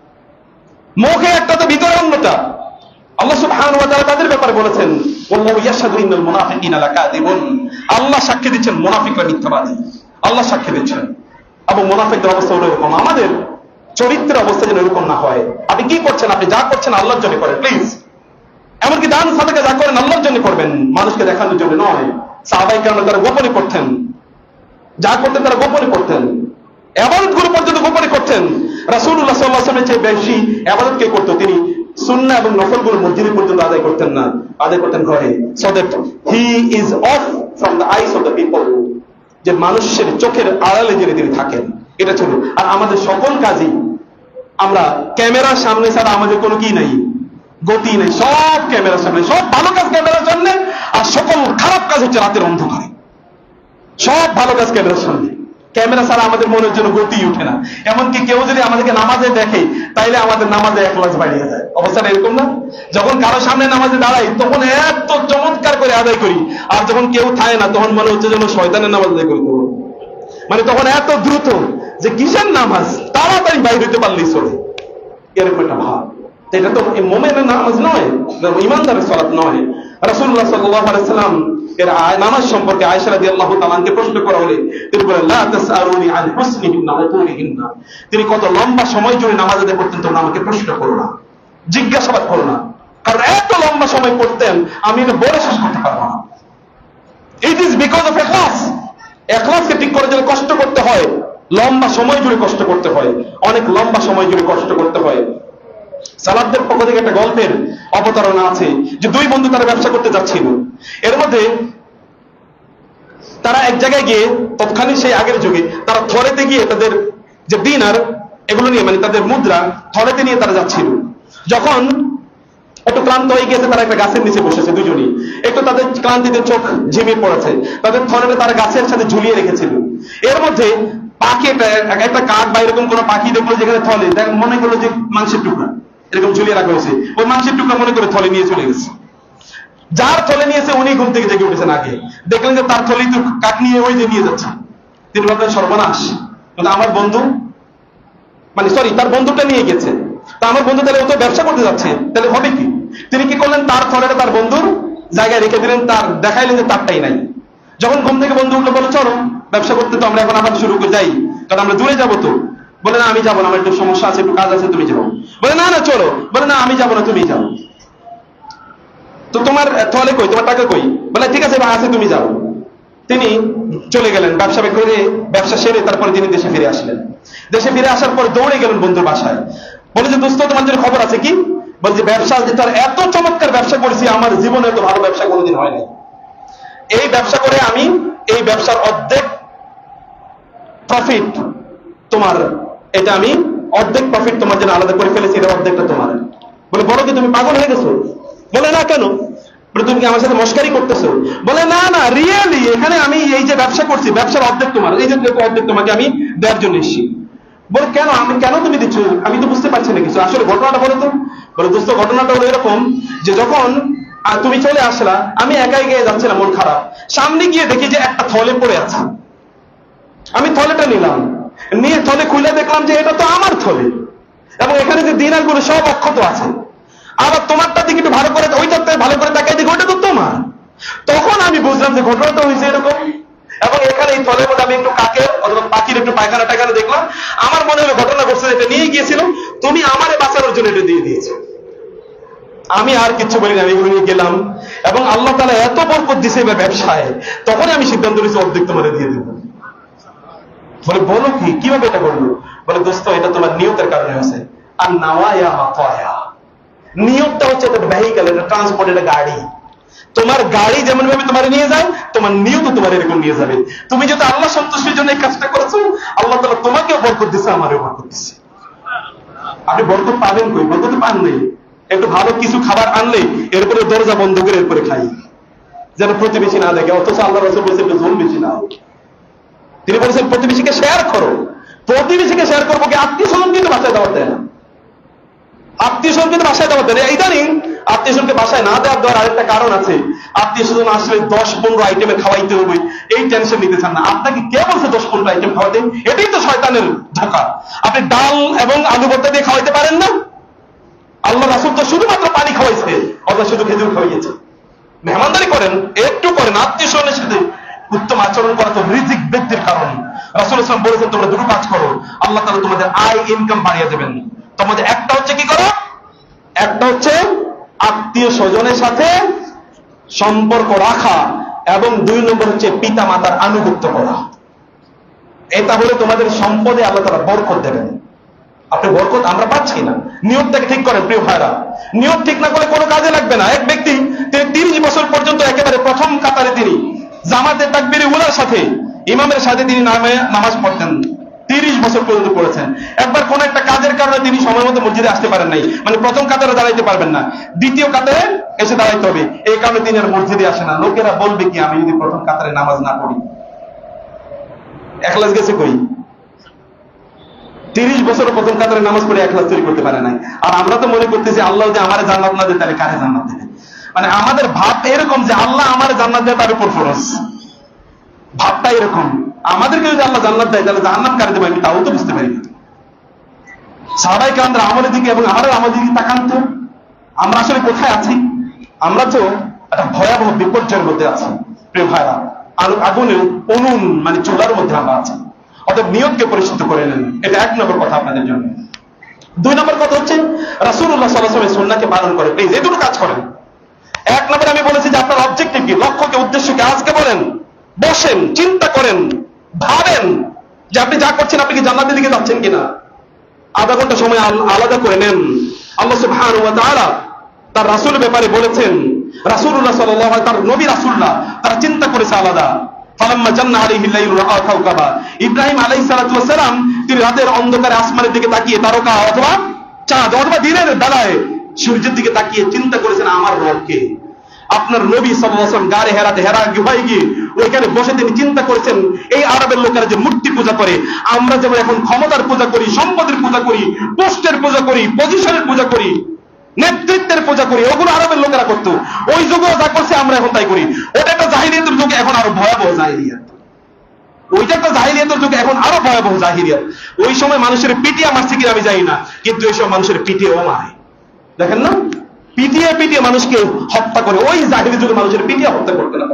মুখে একটা তো ভিতরে অন্যটা। আল্লাহ সুবহানাহু ওয়া তাআলা তাদের ব্যাপারে বলেছেন, ওয়াল্লাহু ইয়াশহাদু ইন্নাল মুনাফিকিনা লাকাযিবুন। আল্লাহ সাক্ষী দিচ্ছেন মুনাফিকরা মিথ্যাবাদী, আল্লাহ সাক্ষী দিচ্ছেন। এবং মুনাফিকদের অবস্থা হলো এরকম। আমাদের চরিত্রের অবস্থা যেন এরকম না হয়। আপনি কি করছেন? আপনি যা করছেন আল্লাহর জন্য করেন, প্লিজ। এমনকি দান সাদাকা যা করেন আল্লাহর জন্য করবেন, মানুষকে দেখানোর জন্য নয়। সাহাবায়ে কেরাম তারা গোপনে করতেন, যা করতেন তারা গোপনে করতেন, ইবাদতগুলো পর্যন্ত গোপনে করতেন। রাসূলুল্লাহ সাল্লাল্লাহু আলাইহি ওয়াসাল্লামের চেয়ে বেশি ইবাদত কে করতো? তিনি সুন্নাহ এবং নফলগুলো মসজিদে পর্যন্ত আদায় করতেন না, আদায় করতেন ঘরে। So that he is off from the eyes of the people, যে মানুষের চোখের আড়ালে যিনি তিনি থাকেন, এটা ছিল। আর আমাদের সকল কাজই আমরা ক্যামেরার সামনে ছাড়া আমাদের কোনো কি নাই, গতি নেই। সব ক্যামেরার সামনে, সব ভালো কাজ ক্যামেরার সামনে, আর সকল খারাপ কাজ হচ্ছে রাতের অন্ধকারে। সব ভালো কাজ ক্যামেরার সামনে, ক্যামেরা ছাড়া আমাদের মনের জন্য গতি উঠে না। এমনকি কেউ যদি আমাদেরকে নামাজে দেখে তাইলে আমাদের নামাজে এক ক্লাস বাড়িয়ে যায়। অবস্থাটা এরকম না? যখন কারো সামনে নামাজে দাঁড়াই তখন এত চমৎকার করে আদায় করি, আর যখন কেউ থাকে না তখন মনে হচ্ছে যেন শয়তানের নামাজ আদায় করি। মানে তখন এত দ্রুত যে কিসের নামাজ, তাড়াতাড়ি বাইরে হইতে পারলেই চলে, এরকম একটা ভাব। এটা তো মোমেনের নামাজ নয়, ইমানদারের সালাত নয়। রাসূলুল্লাহ সাল্লাল্লাহু আলাইহি ওয়াসাল্লাম এর নামাজ সম্পর্কে আয়েশা রাদিয়াল্লাহু তাআলা আনকে প্রশ্ন করা হলে তিনি বলেন, লা তাসআলুনি আন হুসনিহিন্না ওয়া তুলিহিন্না, তিনি কত লম্বা সময় জুড়ে নামাজ আদায় করতেন তোমরা আমাকে প্রশ্ন করো না, জিজ্ঞাসাবাদ করো না, কারণ এত লম্বা সময় পড়তেন আমি এটা বলে শেষ করতে পারবো না। ইট ইজ বিকজ অফ ইখলাস। ইখলাসকে ঠিক করে যদি কষ্ট করতে হয়, লম্বা সময় জুড়ে কষ্ট করতে হয়, অনেক লম্বা সময় জুড়ে কষ্ট করতে হয়। সালাফদের পক্ষ থেকে একটা গল্পের অবতারণা আছে যে দুই বন্ধু তারা ব্যবসা করতে যাচ্ছিল। এর মধ্যে তারা এক জায়গায় গিয়ে, তৎক্ষণিক সেই আগের যুগে তারা থলেতে গিয়ে তাদের যে দিনার এগুলো নিয়ে, মানে তাদের মুদ্রা থলেতে নিয়ে তারা যাচ্ছিল। যখন একটু ক্লান্ত হয়ে গিয়েছে, তারা একটা গাছের নিচে বসেছে দুজনই, একটু তাদের ক্লান্তিতে চোখ ঝিমিয়ে পড়েছে, তাদের থলেটা তারা গাছের সাথে ঝুলিয়ে রেখেছিল। এর মধ্যে পাখি একটা কাক বা এরকম কোন পাখি দেখলো যেখানে থলে, মনে করলো যে মাংসের টুকরা এরকম ঝুলিয়ে রাখা হয়েছে, ওই মাংসের টুকরা মনে করে থলে নিয়ে চলে গেছে। যার থলে নিয়েছে উনি ঘুম থেকে জেগে উঠেছেন আগে, দেখলেন যে তার থলেই তো কাক নিয়ে ওই যে নিয়ে যাচ্ছে। তিনি ভাবলেন সর্বনাশ, কিন্তু আমার বন্ধু, মানে সরি তার বন্ধুটা নিয়ে গেছে, তা আমার বন্ধু তাহলে ও তো ব্যবসা করতে যাচ্ছে, তাহলে হবে কি? তিনি কি করলেন, তার থলেটা তার বন্ধুর জায়গায় রেখে দিলেন, তার দেখাইলেন যে তারটাই নাই। যখন ঘুম থেকে বন্ধু উঠলো, বলে চলো ব্যবসা করতে, তো আমরা এখন আবার শুরু করে যাই, কারণ আমরা দূরে যাবো। তো বলে না আমি যাবো না, আমার একটু সমস্যা আছে, একটু কাজ আছে, তুমি যাও। বলে না না চলো, বলে না আমি যাবো না, তুমি যাও। তো তোমার থলে কই, তোমার টাকা কই? বলে ঠিক আছে আছে, তুমি যাও। তিনি চলে গেলেন ব্যবসা করে, ব্যবসা সেরে তারপরে তিনি দেশে ফিরে আসলেন। দেশে ফিরে আসার পর দৌড়ে গেলেন বন্ধুর বাসায়, বলে যে দোস্ত তোমার জন্য খবর আছে কি? বলছে ব্যবসা তার এত চমৎকার ব্যবসা করেছি, আমার জীবনে এত ভালো ব্যবসা কোনোদিন হয়নি। এই ব্যবসা করে আমি এই ব্যবসার অর্ধেক প্রফিট তোমার, এটা আমি অর্ধেক প্রফিট তোমার জন্য আলাদা করে ফেলেছি, এটা অর্ধেকটা তোমার। বলে বড় কি তুমি পাগল হয়ে গেছো? বলে না কেন? বলে তুমি কি আমার সাথে মস্কারি করতেছো? বলে না না রিয়েলি, এখানে আমি এই যে ব্যবসা করছি ব্যবসার অর্ধেক তোমার, এই যে অর্ধেক তোমাকে আমি দেওয়ার জন্য এসেছি। বলে কেন, আমি কেন তুমি দিচ্ছ? আমি তো বুঝতে পারছি না কিছু, আসলে ঘটনাটা বলো তো। বলে দোস্ত ঘটনাটা হলো এরকম যে যখন তুমি চলে আসলা, আমি একাই গিয়ে যাচ্ছিলাম, মন খারাপ, সামনে গিয়ে দেখি যে একটা থলে পড়ে আছে, আমি থলেটা নিলাম, নিয়ে থলে খুলে দেখলাম যে এটা তো আমার থলে, এবং এখানে যে দিনার গুলো সব অক্ষত আছে। আবার তোমারটা দিকে একটু ভালো করে, ওইটাতে ভালো করে তাকাই দেখি ওইটা তো তোমার। তখন আমি বুঝলাম যে ঘটনাটা হয়েছে এরকম। এবং এখানে এই থলের মধ্যে আমি একটু কাকের অথবা পাখির একটু পায়খানা টায়খানা দেখলাম, আমার মনে হলো ঘটনা ঘটছে, এটা নিয়ে গিয়েছিল, তুমি আমারে বাঁচানোর জন্য এটা দিয়ে দিয়েছো। আমি আর কিছু বলি না, আমি এগুলো নিয়ে গেলাম, এবং আল্লাহ তাআলা এত বরকত দিয়েছে ব্যবসায়, তখনই আমি সিদ্ধান্ত নিয়েছি অর্ধেক তোমারে দিয়ে দেবো। বলে বলো কি, কিভাবে এটা করলো? বলে দোস্ত এটা তোমার নিয়তের কারণে হয়েছে। আর নাওয়ায়া মাতায়া, নিয়তটা হচ্ছে একটা ভেহিকল, এটা ট্রান্সপোর্ট, এটা গাড়ি। তোমার গাড়ি যেমন ভাবে তোমার নিয়ে যায়, তোমার নিয়ত তোমার এরকম নিয়ে যাবে। তুমি যেটা আল্লাহ সন্তুষ্টির জন্য এই কাজটা করেছো, আল্লাহ তাআলা তোমাকেও বরকত দিচ্ছে, আমারও বরকত দিচ্ছে। আপনি বরকত পাবেন কই? বরকত পান নেই। একটু ভালো কিছু খাবার আনলে এরপরে দরজা বন্ধ করে এরপরে খাই, যেন প্রতিবেশী না দেখে। অথচ আল্লাহ রাসূল বলেছেন জুল বেশি না, তিনি বলেছেন প্রতিবেশীকে শেয়ার করো। প্রতিবেশীকে শেয়ার করবো কি? আত্মীয় স্বজন কিন্তু বাসায় দেওয়ার দেয় না, আত্মীয় স্বজন কিন্তু বাসায় দেওয়ার দেয় না। ইদানিং আত্মীয় স্বজনকে বাসায় না দেওয়ার দেওয়ার আরেকটা কারণ আছে, আত্মীয় স্বজন আসলে দশ পনেরো আইটেমে খাওয়াইতে হবে, এই টেনশন নিতে চান না। আপনাকে কে বলছে দশ পনেরো আইটেম খাওয়াতে? এটাই তো শয়তানের ধোঁকা। আপনি ডাল এবং আলু ভর্তা দিয়ে খাওয়াইতে পারেন না? আল্লাহ রাসূল তো শুধুমাত্র পানি খাওয়াইছে, অথবা শুধু খেজুর খাওয়াইছে। মেহমানদারি করেন, একটু করেন, আত্মীয় স্বজনের সাথে উত্তম আচরণ করা তো রিজিক বৃদ্ধির কারণ। রাসূল সাল্লাল্লাহু আলাইহি ওয়াসাল্লাম বলেছেন তোমরা দুটো কাজ করো, আল্লাহ তাআলা তোমাদের আয় ইনকাম বাড়িয়ে দেবেন। তোমাদের একটা হচ্ছে কি করো? একটা হচ্ছে আত্মীয় স্বজনের সাথে সম্পর্ক রাখা, এবং দুই নম্বর হচ্ছে পিতা মাতার আনুগত্য করা। এটা হলে তোমাদের সম্পদে আল্লাহ তাআলা বরকত দেবেন। আপনি বরকত আমরা পাচ্ছি না। নিয়তটাকে ঠিক করেন প্রিয় ভাইরা, নিয়ত ঠিক না করলে কোনো কাজে লাগবে না। এক ব্যক্তি তিনি তিরিশ বছর পর্যন্ত একেবারে প্রথম কাতারে তিনি জামাতের তাকবীরে উলার সাথে ইমামের সাথে তিনি নামে নামাজ পড়তেন, তিরিশ বছর পর্যন্ত পড়েছেন। একবার কোন একটা কাজের কারণে তিনি সময় মতো মসজিদে আসতে পারেন নাই, মানে প্রথম কাতারে দাঁড়াইতে পারবেন না, দ্বিতীয় কাতারে এসে দাঁড়াইতে হবে, এই কারণে তিনি আর মসজিদে আসে না। লোকেরা বলবে কি আমি যদি প্রথম কাতারে নামাজ না পড়ি? এখলাস গেছে কই? তিরিশ বছর প্রথম কাতারে নামাজ পড়ে এখলাস তৈরি করতে পারে নাই। আর আমরা তো মনে করতেছি আল্লাহ যে আমার জান্নাত না দেয় তাহলে কারে জান্নাত দেবে? মানে আমাদের ভাব এরকম যে আল্লাহ আমার জান্নাত দেয় তার উপর ফরজ, ভাবটা এরকম। আমাদেরকে যদি আল্লাহ জান্নাত দেয় তাহলে জাহান্নাম কারে দেবে আমি তাও তো বুঝতে পারি না। সাহাবায়ে কেরামদের আমলের দিকে এবং আমাদের আমলের দিকে তাকান তো, আমরা আসলে কোথায় আছি? আমরা তো একটা ভয়াবহ বিপর্যয়ের মধ্যে আছি প্রিয় ভাইরা। আগুনের অনুন মানে চুলার মধ্যে আমরা আছি। অর্থাৎ নিয়তকে পরিশুদ্ধ করে নেন, এটা এক নম্বর কথা আপনাদের জন্য। দুই নম্বর কথা হচ্ছে রাসূলুল্লাহ সাল্লাল্লাহু আলাইহি ওয়াসাল্লামের সুন্নাহকে পালন করে। প্লিজ এই দুটো কাজ করেন। এক নম্বরে আমি বলেছি যে আপনার অবজেক্টিভ কি, লক্ষ্যকে, উদ্দেশ্যকে আজকে বলেন, বসেন, চিন্তা করেন, ভাবেন যে আপনি যা করছেন আপনি কি জান্নাতের দিকে যাচ্ছেন কিনা। আধা ঘন্টা সময় আলাদা করে নেন। আল্লাহ সুবহানাহু ওয়া তাআলা তার রাসূলের ব্যাপারে বলেছেন, রাসূলুল্লাহ সাল্লাল্লাহু আলাইহি তার নবী রাসূলরা তারা চিন্তা করেছে আলাদা। ফালাম্মা জান্না আলাইহিল লাইলু রাআ কাওকাবা, ইব্রাহিম আলাইহিস সালাতু ওয়াস সালাম তিনি রাতের অন্ধকারে আসমানের দিকে তাকিয়ে তারকা অথবা চাঁদ অথবা দিনের বেলায় সূর্যের দিকে তাকিয়ে চিন্তা করেছেন আমার রবকে। আপনার নবী সাল্লাল্লাহু আলাইহি ওয়াসাল্লাম গারে হেরাতে হেরা গুহায় গিয়ে ওইখানে বসে তিনি চিন্তা করেছেন এই আরবের লোকেরা যে মূর্তি পূজা করে, আমরা যেমন এখন ক্ষমতার পূজা করি, সম্পদের পূজা করি, পোস্টের পূজা করি, পজিশনের পূজা করি, নেতৃত্বের পূজা করি, ওগুলো আরবের লোকেরা করতো। ওই যুগেও যা করছে আমরা এখন তাই করি। ওটা একটা জাহিলিয়াতের যুগ, এখন আরো ভয়াবহ জাহিলিয়াত। ওইটা একটা জাহিলিয়াতের যুগ, এখন আরো ভয়াবহ জাহিলিয়াত। ওই সময় মানুষের পিটিয়ে মারছে কিনা আমি জানি না, কিন্তু ওই সময় মানুষের পিটিয়েও মারে। দেখেন না, পিটিয়ে পিটিয়ে মানুষকে হত্যা করে। ওই জাহিলি যুগে মানুষের পিটিয়ে হত্যা করতে না,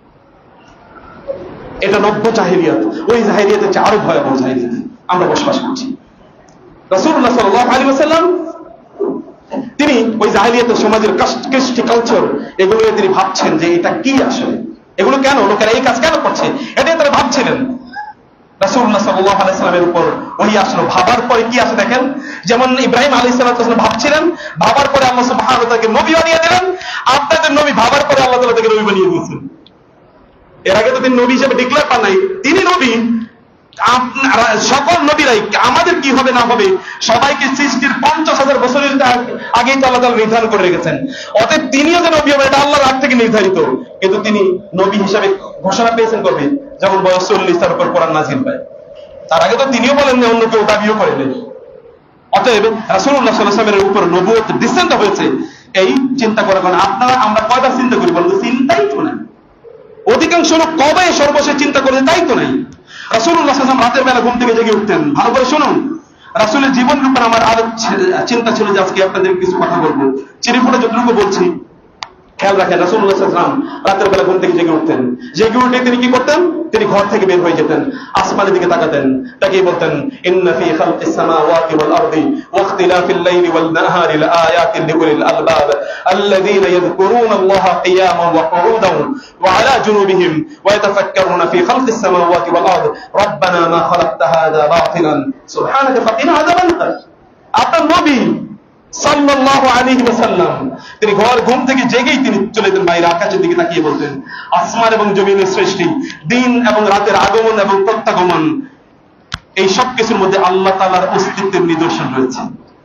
এটা নব্য জাহিলিয়াত। ওই জাহিলিয়াতের চেয়ে আরো ভয়াবহ জাহিলিয়াত আমরা বসবাস করছি। রাসূলুল্লাহ সাল্লাল্লাহু আলাইহি ওয়াসাল্লাম তিনি ওই জাহিলিয়াতের সমাজের কৃষ্টি কালচার এগুলো তিনি ভাবছেন যে এটা কি আসলে, এগুলো কেন, লোকেরা এই কাজ কেন করছে, এটাই তারা ভাবছিলেন। রাসূলুল্লাহ সাল্লাল্লাহু আলাইহি ওয়াসাল্লামের উপর ওহী আসলো। ভাবার পরে কি আসে দেখেন, যেমন ইব্রাহিম আলাইহিস সালাম ভাবছিলেন, ভাবার পরে আল্লাহ সুবহানাহু ওয়া তাআলা নবী বানিয়ে দিলেন। আপনাদের নবী ভাবার পরে আল্লাহ তাআলা তাকে নবী বানিয়ে দিয়েছেন। এর আগে তো তিনি নবী হিসেবে ডিক্লেয়ার পান নাই, তিনি নবী। সকল নবীরাই আমাদের কি হবে না হবে সবাইকে সৃষ্টির পঞ্চাশ হাজার বছরের আগেই তো আল্লাহ তাআলা নির্ধারণ করে রেখেছেন। অতএব তিনিও যে নবী হবে এটা আল্লাহর আগ থেকে নির্ধারিত। কিন্তু তিনি নবী হিসাবে ঘোষণা পেয়েছেন কবে, যখন বয়স চল্লিশ তার উপর কোরআন নাযিল হয়। তার আগে তো তিনিও বলেন যে অন্য কেউ দাবিও করেন। অতএব রাসূলুল্লাহ সাল্লাল্লাহু আলাইহি ওয়াসাল্লামের উপর নবুয়ত ডিসেন্ট হয়েছে এই চিন্তা করার কারণে। আপনারা আমরা কয়টা চিন্তা করি বলতে, চিন্তাই তো নাই। অধিকাংশ লোক কবে সর্বশেষ চিন্তা করে তাই তো নাই। রাসূলুল্লাহ সাল্লাল্লাহু আলাইহি ওয়াসাল্লাম রাতের বেলা ঘুম থেকে জেগে উঠতেন। ভালো করে শুনুন, রাসূলের জীবনের উপর আমার আরো চিন্তা ছিল যে আজকে আপনাদের কিছু কথা বলবো। চিরিফুটে যতটুকু বলছি খেয়াল রাখেন। রাসূলুল্লাহ সাল্লাল্লাহু আলাইহি ওয়াসাল্লাম রাতের বেলা ঘুম থেকে জেগে উঠতেন। জেগে উঠে তিনি কি করতেন, তিনি ঘর থেকে বের হয়ে যেতেন, আসমানের দিকে তাকাতেন, তাকিয়ে বলতেন ইন্না ফি খালকিস সামাওয়াতি ওয়াল আরদি ওয়া ইখতিলাফিল লাইলি ওয়াল নাহারি লাআয়াতিন লিউলিল আলবাব আল্লাযীনা ইয়াযকুরুনাল্লাহা কিয়ামান ওয়া qu'udan ওয়া আলা জুনুবিহিম ওয়া ইয়াতাফাক্কারুনা ফি খালকিস সামাওয়াতি ওয়াল আরদি রাব্বানা মা খালাকতা হাযা বাতিলান সুবহানাকা ফাকিনা আযাবান নার। আপনার নবী সাল্লাল্লাহু আলাইহি ওয়াসাল্লাম তিনি ঘর ঘুম থেকে জেগেই তিনি চলে যেতেন বাইরে, আকাশের দিকে তাকিয়ে বলতেন আসমান এবং জমিনের সৃষ্টি, দিন এবং রাতের আগমন এবং প্রত্যাগমন, এই সব কিছুর মধ্যে আল্লাহ তাআলার অস্তিত্বের নিদর্শন রয়েছে।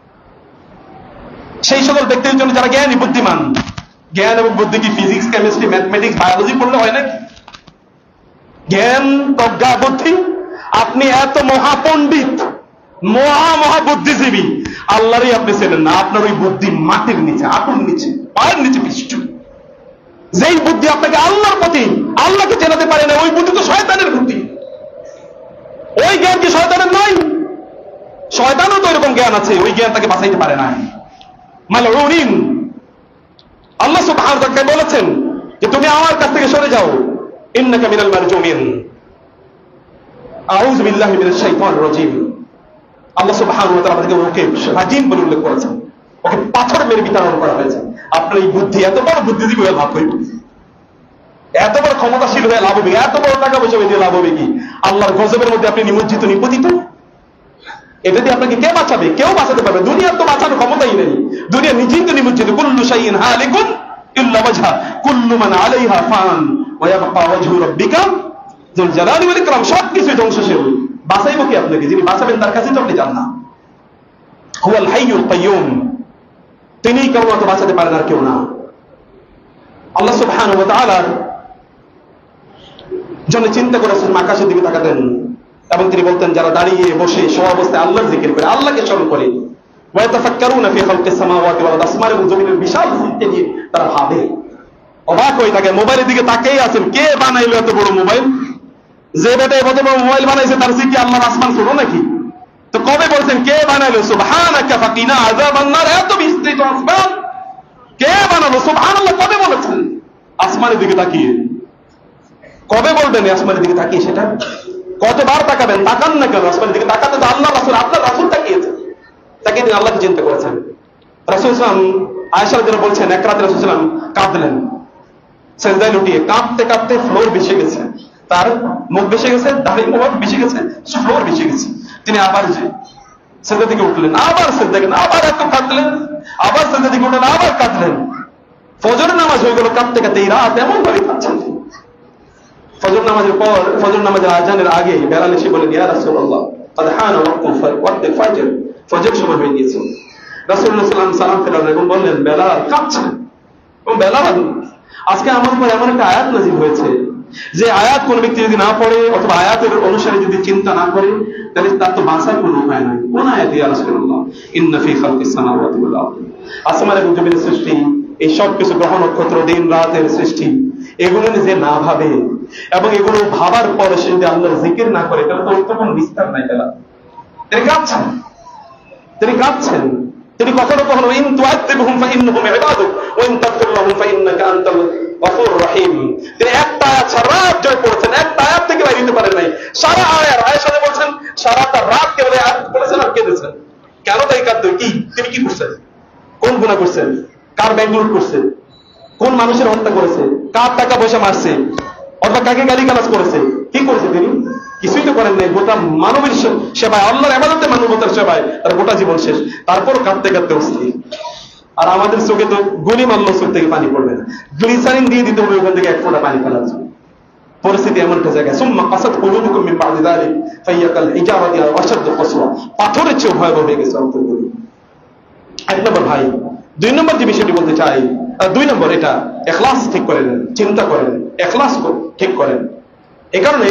সেই সকল ব্যক্তির জন্য যারা জ্ঞানী বুদ্ধিমান, জ্ঞান এবং বুদ্ধি কি ফিজিক্স, কেমিস্ট্রি, ম্যাথমেটিক্স, বায়োলজি পড়লে হয় নাকি? জ্ঞান, প্রজ্ঞা, বুদ্ধি। আপনি এত মহাপণ্ডিত, মহা মহা বুদ্ধিজীবী, আল্লাহরই আপনি চেনেন না। আপনার ওই বুদ্ধি মাটির নিচে, আটুর নিচে, পায়ের নিচে পিছু। যেই বুদ্ধি আপনাকে আল্লাহর প্রতি, আল্লাহকে চেনাতে পারে না, ওই বুদ্ধি তো শয়তানের বুদ্ধি। ওই জ্ঞান কি শয়তানের নয়? শয়তানও তো এরকম জ্ঞান আছে, ওই জ্ঞান তাকে বাঁচাইতে পারে না। মালউনিন। আল্লাহ সুবহানাহু ওয়া তাআলা বলেছেন যে তুমি আমার কাছ থেকে সরে যাও, ইন্নাকা মিনাল মারজুমিন। আউযু বিল্লাহি মিনাশ শাইতানির রাজীম। আল্লাহ সুবহানাহু ওয়া তাআলা আমাদেরকে ওকে রাজিম বলে উল্লেখ করেছেন, ওকে পাথর মেরে বিতাড়ন করা হয়েছে। আপনার এই বুদ্ধি, এত বড় বুদ্ধিজীবী হয়ে লাভ হইবে, এত বড় ক্ষমতাশীল হয়ে লাভ হবে, এত বড় টাকা পয়সা দিয়ে লাভ হবে কি? আল্লাহর গজবের মধ্যে আপনি নিমজ্জিত, নিপতিত। এটা দিয়ে আপনাকে কে বাঁচাবে? কেউ বাঁচাতে পারবে? দুনিয়ার তো বাঁচানোর ক্ষমতাই নেই, দুনিয়া নিজেই তো নিমজ্জিত। কুল্লু শাইইন হালিকুন ইল্লা ওয়াজহা কুল্লু মান আলাইহা ফান ওয়া ইয়াবকা ওয়াজহু রাব্বিকা যুল জালালি ওয়াল ইকরাম। সবকিছু ধ্বংসশীল, বাঁচাইব কি আপনাকে? যিনি বাঁচাবেন তার কাছে তো আপনি যান না। হুয়াল হাইয়ুল কাইয়ুম, তিনিই কেবলমাত্র বাঁচাতে পারেন আর কেউ না। আল্লাহ সুবহানাহু ওয়া তাআলার জন্য চিন্তা করেছেন, আকাশের দিকে তাকাতেন এবং তিনি বলতেন যারা দাঁড়িয়ে বসে সব অবস্থায় আল্লাহর জিকির করে, আল্লাহকে স্মরণ করে, ওয়া ইয়াতাফাক্কারুনা ফি খালকিস সামাওয়াতি ওয়াল আরদি, আসমান এবং জমিনের বিশাল সৃষ্টি নিয়ে তারা ভাবে, অবাক হয়ে থাকে। মোবাইলের দিকে তাকিয়ে আছেন, কে বানাইলো এত বড় মোবাইল? যে বেটা এত বড় মোবাইল বানাইছে তার কি আল্লাহর আসমান ছোট নাকি? তো তো কবে বলছেন কে বানালো সুবহানাকা ফাকিনা আযাবান নার, এত বিস্তৃত আসমান কে বানালো সুবহানাল্লাহ কবে বলেছেন? আসমানের দিকে তাকিয়ে। কবে বলবেন আসমানের দিকে তাকিয়ে? সেটা কতবার তাকাবেন? তাকান না কেন? আসমানের দিকে তাকাতে তো আল্লাহ রাসূল, আপনার রাসূল তাকিয়েছেন, তাকিয়ে তিনি আল্লাহকে চিন্তা করেছেন। রাসূল সাল্লাল্লাহু আলাইহি ওয়াসাল্লাম আয়েশা রাদিয়াল্লাহু আনহা বলছেন, এক রাতে রাসূল সাল্লাল্লাহু আলাইহি ওয়াসাল্লাম কাঁদলেন, সেজদায় লুটিয়ে কাঁদতে কাঁদতে ফ্লোর ভেসে গেছে, তার মুখ ভেসে গেছে, দাড়ি মুখ ভেসে গেছে, ফ্লোর ভেসে গেছে। তিনি আবার যে সেজদা থেকে উঠলেন, আবার সেজদা গেলেন, আবার একটু কাঁদলেন, আবার সেজদা থেকে উঠলেন, আবার কাঁদলেন। ফজর নামাজ হয়ে গেল, কাঁদতে কাঁদতে এই রাত এমন ভাবে কাঁদছেন। ফজর নামাজের পর, ফজর নামাজের আজানের আগে বেলাল এসে বলেন, ইয়া রাসূলুল্লাহ ক্বাদ হানা ওয়াক্তুল ফজর, ফজর সময় হয়ে গিয়েছে। রাসূলুল্লাহ সাল্লাল্লাহু আলাইহি ওয়াসাল্লাম সালাম ফেরালেন এবং বললেন, বেলাল কাঁদছেন। এবং বেলাল, আজকে আমার উপর এমন একটা আয়াত নাযিল হয়েছে যে আয়াত কোন ব্যক্তি যদি না পড়ে অথবা আয়াতের অনুসারে যদি চিন্তা না করে তাহলে তার তো বাঁচার কোনো উপায় নাই। কোন আয়াত? ইয়া রাসূলুল্লাহ ইন্না ফী খালকিস সামাওয়াতি ওয়াল আরদ, আসমান এবং জমিনের সৃষ্টি, এই সব কিছু গ্রহ নক্ষত্র দিন রাতের সৃষ্টি, এগুলো যে না ভাবে এবং এগুলো ভাবার পরে সে যদি আল্লাহর জিকির না করে তাহলে তো ওর তো কোনো বিস্তার নাই। তারা তিনি কাঁদছেন, তিনি কাঁদছেন। তিনি কখনো কখনো ইন তুআযিবহুম ফাইন্নাহুম ইবাদুক ওয়া ইন তাগফির লাহুম ফাইন্নাকা আনতাল গফুরুর রহিম। তিনি একটা আয়াত সারা রাত জয় পড়েছেন, একটা আয়াত থেকে বাইরে দিতে পারেন নাই। সারা আয়াত আয়েশা বলছেন সারাটা রাত কেবল আয়াত পড়েছেন আর কেঁদেছেন। কেন তাই কাঁদতেন? কি তিনি কি করছেন? কোন গুনাহ করছেন? কার ব্যাংক লুট করছে? কোন মানুষের হত্যা করেছে? কার টাকা পয়সা মারছে? অথবা কাকে গালিগালাজ করেছে? কি করেছে তিনি? কিছুই তো করেন নাই। গোটা মানবের সেবায়, আল্লাহর ইবাদতে, মানবতার সেবায় তার গোটা জীবন শেষ। তারপর কাঁদতে কাঁদতে অস্থির। আর আমাদের চোখে তো গুলি মারলো, চোখ থেকে পানি পড়বে না, গ্লিসারিন দিয়ে দিতে হবে ওখান থেকে এক ফোঁটা পানি ফেলার জন্য। পরিস্থিতি এমন একটা জায়গায়, সুম্মা কাসাত কুলুবুকুম মিন বা'দি যালিক ফাহিয়া কাল হিজারাতি আও আশাদ্দু কসওয়া, পাথরের চেয়ে ভয়াবহ হয়ে গেছে অন্তরগুলো। এক নম্বর ভাই। দুই নম্বর যে বিষয়টি বলতে চাই, দুই নম্বর এটা ইখলাস ঠিক করেন, চিন্তা করেন, ইখলাস ঠিক করেন। এই কারণে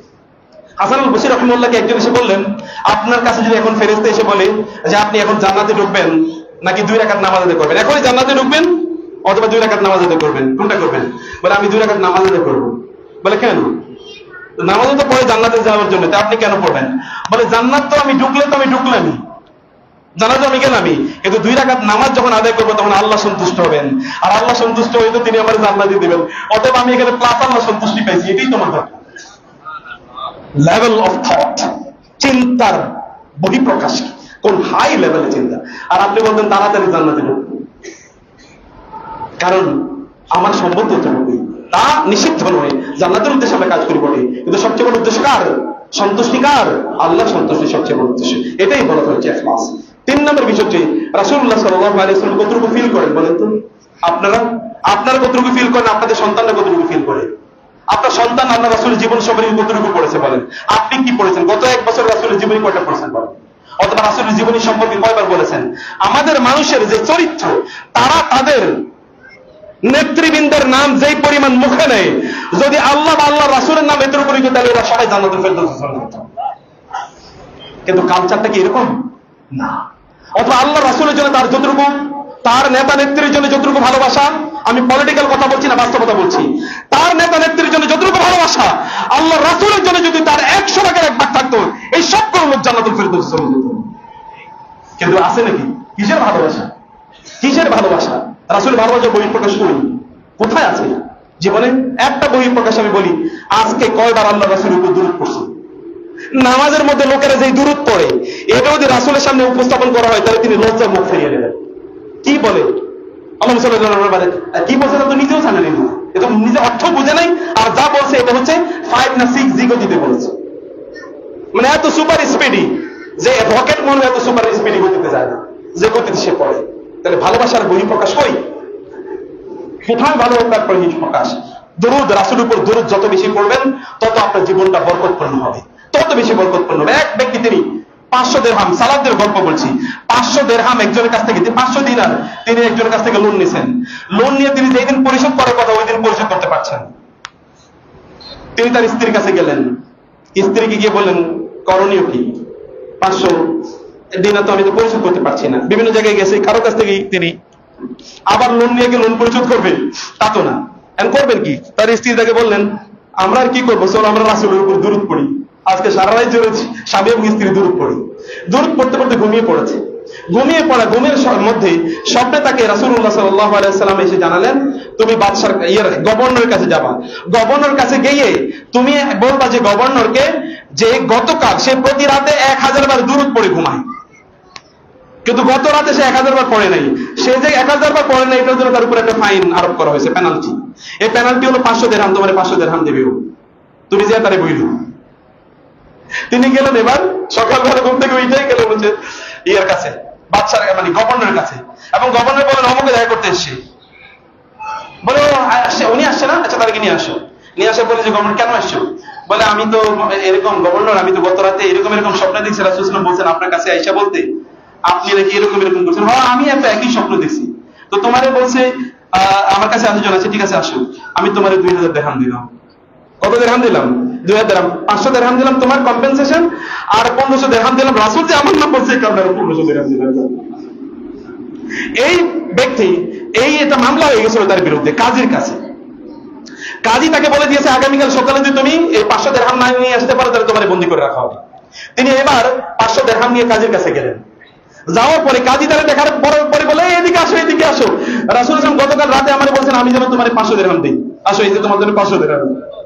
হাসান আল বসরি রাহিমাহুল্লাহকে একজন এসে বললেন, আপনার কাছে যদি এখন ফেরেশতা এসে বলে যে আপনি এখন জান্নাতে ঢুকবেন নাকি দুই রাকাত নামাজ আদায় করবেন, এখনই জান্নাতে ঢুকবেন অথবা দুই রাকাত নামাজ আদায় করবেন, কোনটা করবেন? বলে আমি দুই রাকাত নামাজ আদায় করবো। বলে কেন? নামাজ তো পড়ে জান্নাতে যাওয়ার জন্য, তা আপনি কেন পড়বেন? বলে জান্নাত তো আমি ঢুকলে তো আমি ঢুকলামই, জানাতে আমি গেলামই, কিন্তু দুই রাকাত নামাজ যখন আদায় করবো তখন আল্লাহ সন্তুষ্ট হবেন, আর আল্লাহ সন্তুষ্ট হয়ে তো তিনি আমার জান্নাতে দিবেন, অতএব আমি এখানে প্লাস আল্লাহ সন্তুষ্টি পাইছি। এটাই তোমার দরকার। লেভেল অফ থট, চিন্তার বহিঃপ্রকাশ, কোন হাই লেভেলের চিন্তা। আর আপনি বলতেন তাড়াতাড়ি জান্নাতে ঢুকবেন, কারণ আমার সম্বন্ধ হতটুকুই, তা নিষিদ্ধ নয়। জান্নাতের উদ্দেশ্যে আমরা কাজ করি বটে, কিন্তু সবচেয়ে বড় উদ্দেশ্য কার? সন্তুষ্টি কার? আল্লাহ সন্তুষ্টি সবচেয়ে বড় উদ্দেশ্য। এটাই বলা হয়েছে ইখলাস। তিন নম্বর বিষয়টি, রাসূলুল্লাহ সাল্লাল্লাহু আলাইহি ওয়াসাল্লাম কতটুকু ফিল করেন বলেন তো? আপনারা আপনারা কতটুকু ফিল করেন? আপনাদের সন্তানরা কতটুকু ফিল করে? আপনার সন্তান আল্লাহ রাসূলের জীবন সম্পর্কে কতটুকু পড়েছে বলেন? আপনি কি পড়েছেন? গত এক বছর রাসূলের জীবনী কয়টা পড়েছেন বলেন? অথবা রাসূলের জীবনী সম্পর্কে কয়বার বলেছেন? আমাদের মানুষের যে চরিত্র, তারা তাদের নেতৃবৃন্দের নাম যেই পরিমাণ মুখে নেয়, যদি আল্লাহ বা আল্লাহ রাসূলের নাম এত উপরে তাহলে এরা সবাই জান্নাতুল ফেরদাউসে চলে যেত। কিন্তু কালচারটা কি এরকম না। অথবা আল্লাহ রাসূলের জন্য তার যতটুকু, তার নেতা নেত্রীর জন্য যতটুকু ভালোবাসা, আমি পলিটিক্যাল কথা বলছি না, বাস্তবতা বলছি, তার নেতা নেত্রীর জন্য যতটুকু ভালোবাসা, আল্লাহ রাসূলের জন্য যদি তার একশো ভাগের এক ভাগ থাকতো, এই সবগুলো লোক জান্নাতুল ফেরদাউসে চলে যেত। কিন্তু আছে নাকি? কিসের ভালোবাসা? কিসের ভালোবাসা? রাসূলের ভালোবাসা বহিঃপ্রকাশ করি কোথায় আছে জীবনে? একটা বহিঃপ্রকাশ আমি বলি, আজকে কয়বার আল্লাহ রাসূলের উপর দুরূদ পড়ছে? নামাজের মধ্যে লোকেরা যেই দুরূদ পড়ে, এটা যদি রাসূলের সামনে উপস্থাপন করা হয় তাহলে তিনি লজ্জায় মুখ ফিরিয়ে নেবেন। কি বলে আল্লাহ সাল্লাল্লাহু আলাইহি ওয়াসাল্লাম? কি বলছে তো নিজেও জানেন না, এটা নিজে অর্থ বুঝে নাই, আর যা বলছে এটা হচ্ছে ফাইভ না সিক্স জি গতিতে বলেছে। মানে এত সুপার স্পিডি যে রকেট মনে এত সুপার স্পিডি গতিতে যায় না, যে গতিতে সে পড়ে। তাহলে ভালোবাসার বহিঃপ্রকাশ কই? কোথায় ভালোবাসার বহিঃপ্রকাশ? দরুদ, রাসূলের উপর দরুদ যত বেশি পড়বেন তত আপনার জীবনটা বরকতপূর্ণ হবে, তত বেশি বরকতপূর্ণ হবে। এক ব্যক্তি তিনি পাঁচশো দেরহাম, সালাদের গল্প বলছি, পাঁচশো দেরহাম একজনের কাছ থেকে, পাঁচশো দিনার তিনি একজনের কাছ থেকে লোন নিয়েছেন। লোন নিয়ে তিনি যেই দিন পরিশোধ করার কথা ওই দিন পরিশোধ করতে পারছেন। তিনি তার স্ত্রীর কাছে গেলেন, স্ত্রীকে গিয়ে বললেন করণীয় কি? পাঁচশো দিনার তো আমি তো পরিশোধ করতে পারছি না। বিভিন্ন জায়গায় গেছে, কারো কাছ থেকে তিনি আবার লোন নিয়ে গিয়ে লোন পরিশোধ করবে, তা তো না। এখন করবেন কি? তার স্ত্রী তাকে বললেন আমরা আর কি করবো, চলো আমরা রাসূলের উপর দুরূদ পড়ি। আজকে সারা রাত জুড়ে স্বামী এবং স্ত্রী দূর পড়ি, দূর পড়তে পড়তে ঘুমিয়ে পড়েছে। ঘুমিয়ে পড়া ঘুমের মধ্যে স্বপ্নে তাকে রাসূলুল্লাহ সাল্লাল্লাহু আলাইহি ওয়াসাল্লাম এসে জানালেন, তুমি বাদশার ইয়ের গভর্নরের কাছে যাবা, গভর্নর কাছে গিয়ে তুমি বলবা যে গভর্নরকে যে গতকাল সে প্রতি রাতে এক হাজার বার দুরূদ পড়ে ঘুমায়, কিন্তু গত রাতে সে এক হাজার বার পড়ে নাই। সে যে এক হাজার বার পড়ে নাই এটার জন্য তার উপর একটা ফাইন আরোপ করা হয়েছে, পেনাল্টি। এই পেনাল্টি হলো পাঁচশো দিরহাম, তোমার পাঁচশো দিরহাম দেবে। তুমি যে তারে বইল। তিনি গেলেন এবার সকালবেলা ঘুম থেকে উঠে গেলেন হচ্ছে ইয়ের কাছে, বাদশার মানে গভর্নরের কাছে, এবং গভর্নর বলেন অমুকে দেখা করতে এসছে। বলে আসছে, উনি আসছে না, আচ্ছা তাদেরকে নিয়ে আসো। নিয়ে আসে বলে যে গভর্নর কেন আসছো? বলে আমি তো এরকম গভর্নর, আমি তো গত রাতে এরকম এরকম স্বপ্ন দেখছি, রাসূলুল্লাহ সাল্লাল্লাহু আলাইহি ওয়াসাল্লাম বলছেন আপনার কাছে আইসা বলতে আপনি নাকি এরকম এরকম করছেন। হ্যাঁ আমি একটা একই স্বপ্ন দেখছি, তো তোমারে বলছে আহ আমার কাছে আসো, জানাচ্ছে ঠিক আছে আসো, আমি তোমারে দুই হাজার দিরহাম দিলাম। কত দিরহাম দিলাম? দুই হাজার দিরহাম। পাঁচশো দিরহাম দিলাম তোমার কম্পেনসেশন, আর পনেরোশো দিরহাম দিলাম রাসূল যে আমার নাম বলছে কারণে পনেরোশো দিরহাম দিলাম। এই ব্যক্তি এই এটা মামলা হয়ে গেছিল তার বিরুদ্ধে কাজীর কাছে। কাজী তাকে বলে দিয়েছে আগামীকাল সকালে যদি তুমি এই পাঁচশো দিরহাম না নিয়ে আসতে পারো তাহলে তোমার বন্দী করে রাখা হবে। তিনি এবার পাঁচশো দিরহাম নিয়ে কাজীর কাছে গেলেন। যাওয়ার পরে কাজী তারা দেখার পরে বলে এদিকে আসো এদিকে আসো, রাসূল সাল্লাল্লাহু আলাইহি ওয়াসাল্লাম গতকাল রাতে আমারে বলছেন আমি যেন তোমার পাঁচশো দিরহাম দিই, আসো এই যে তোমার জন্য পাঁচশো দিরহাম।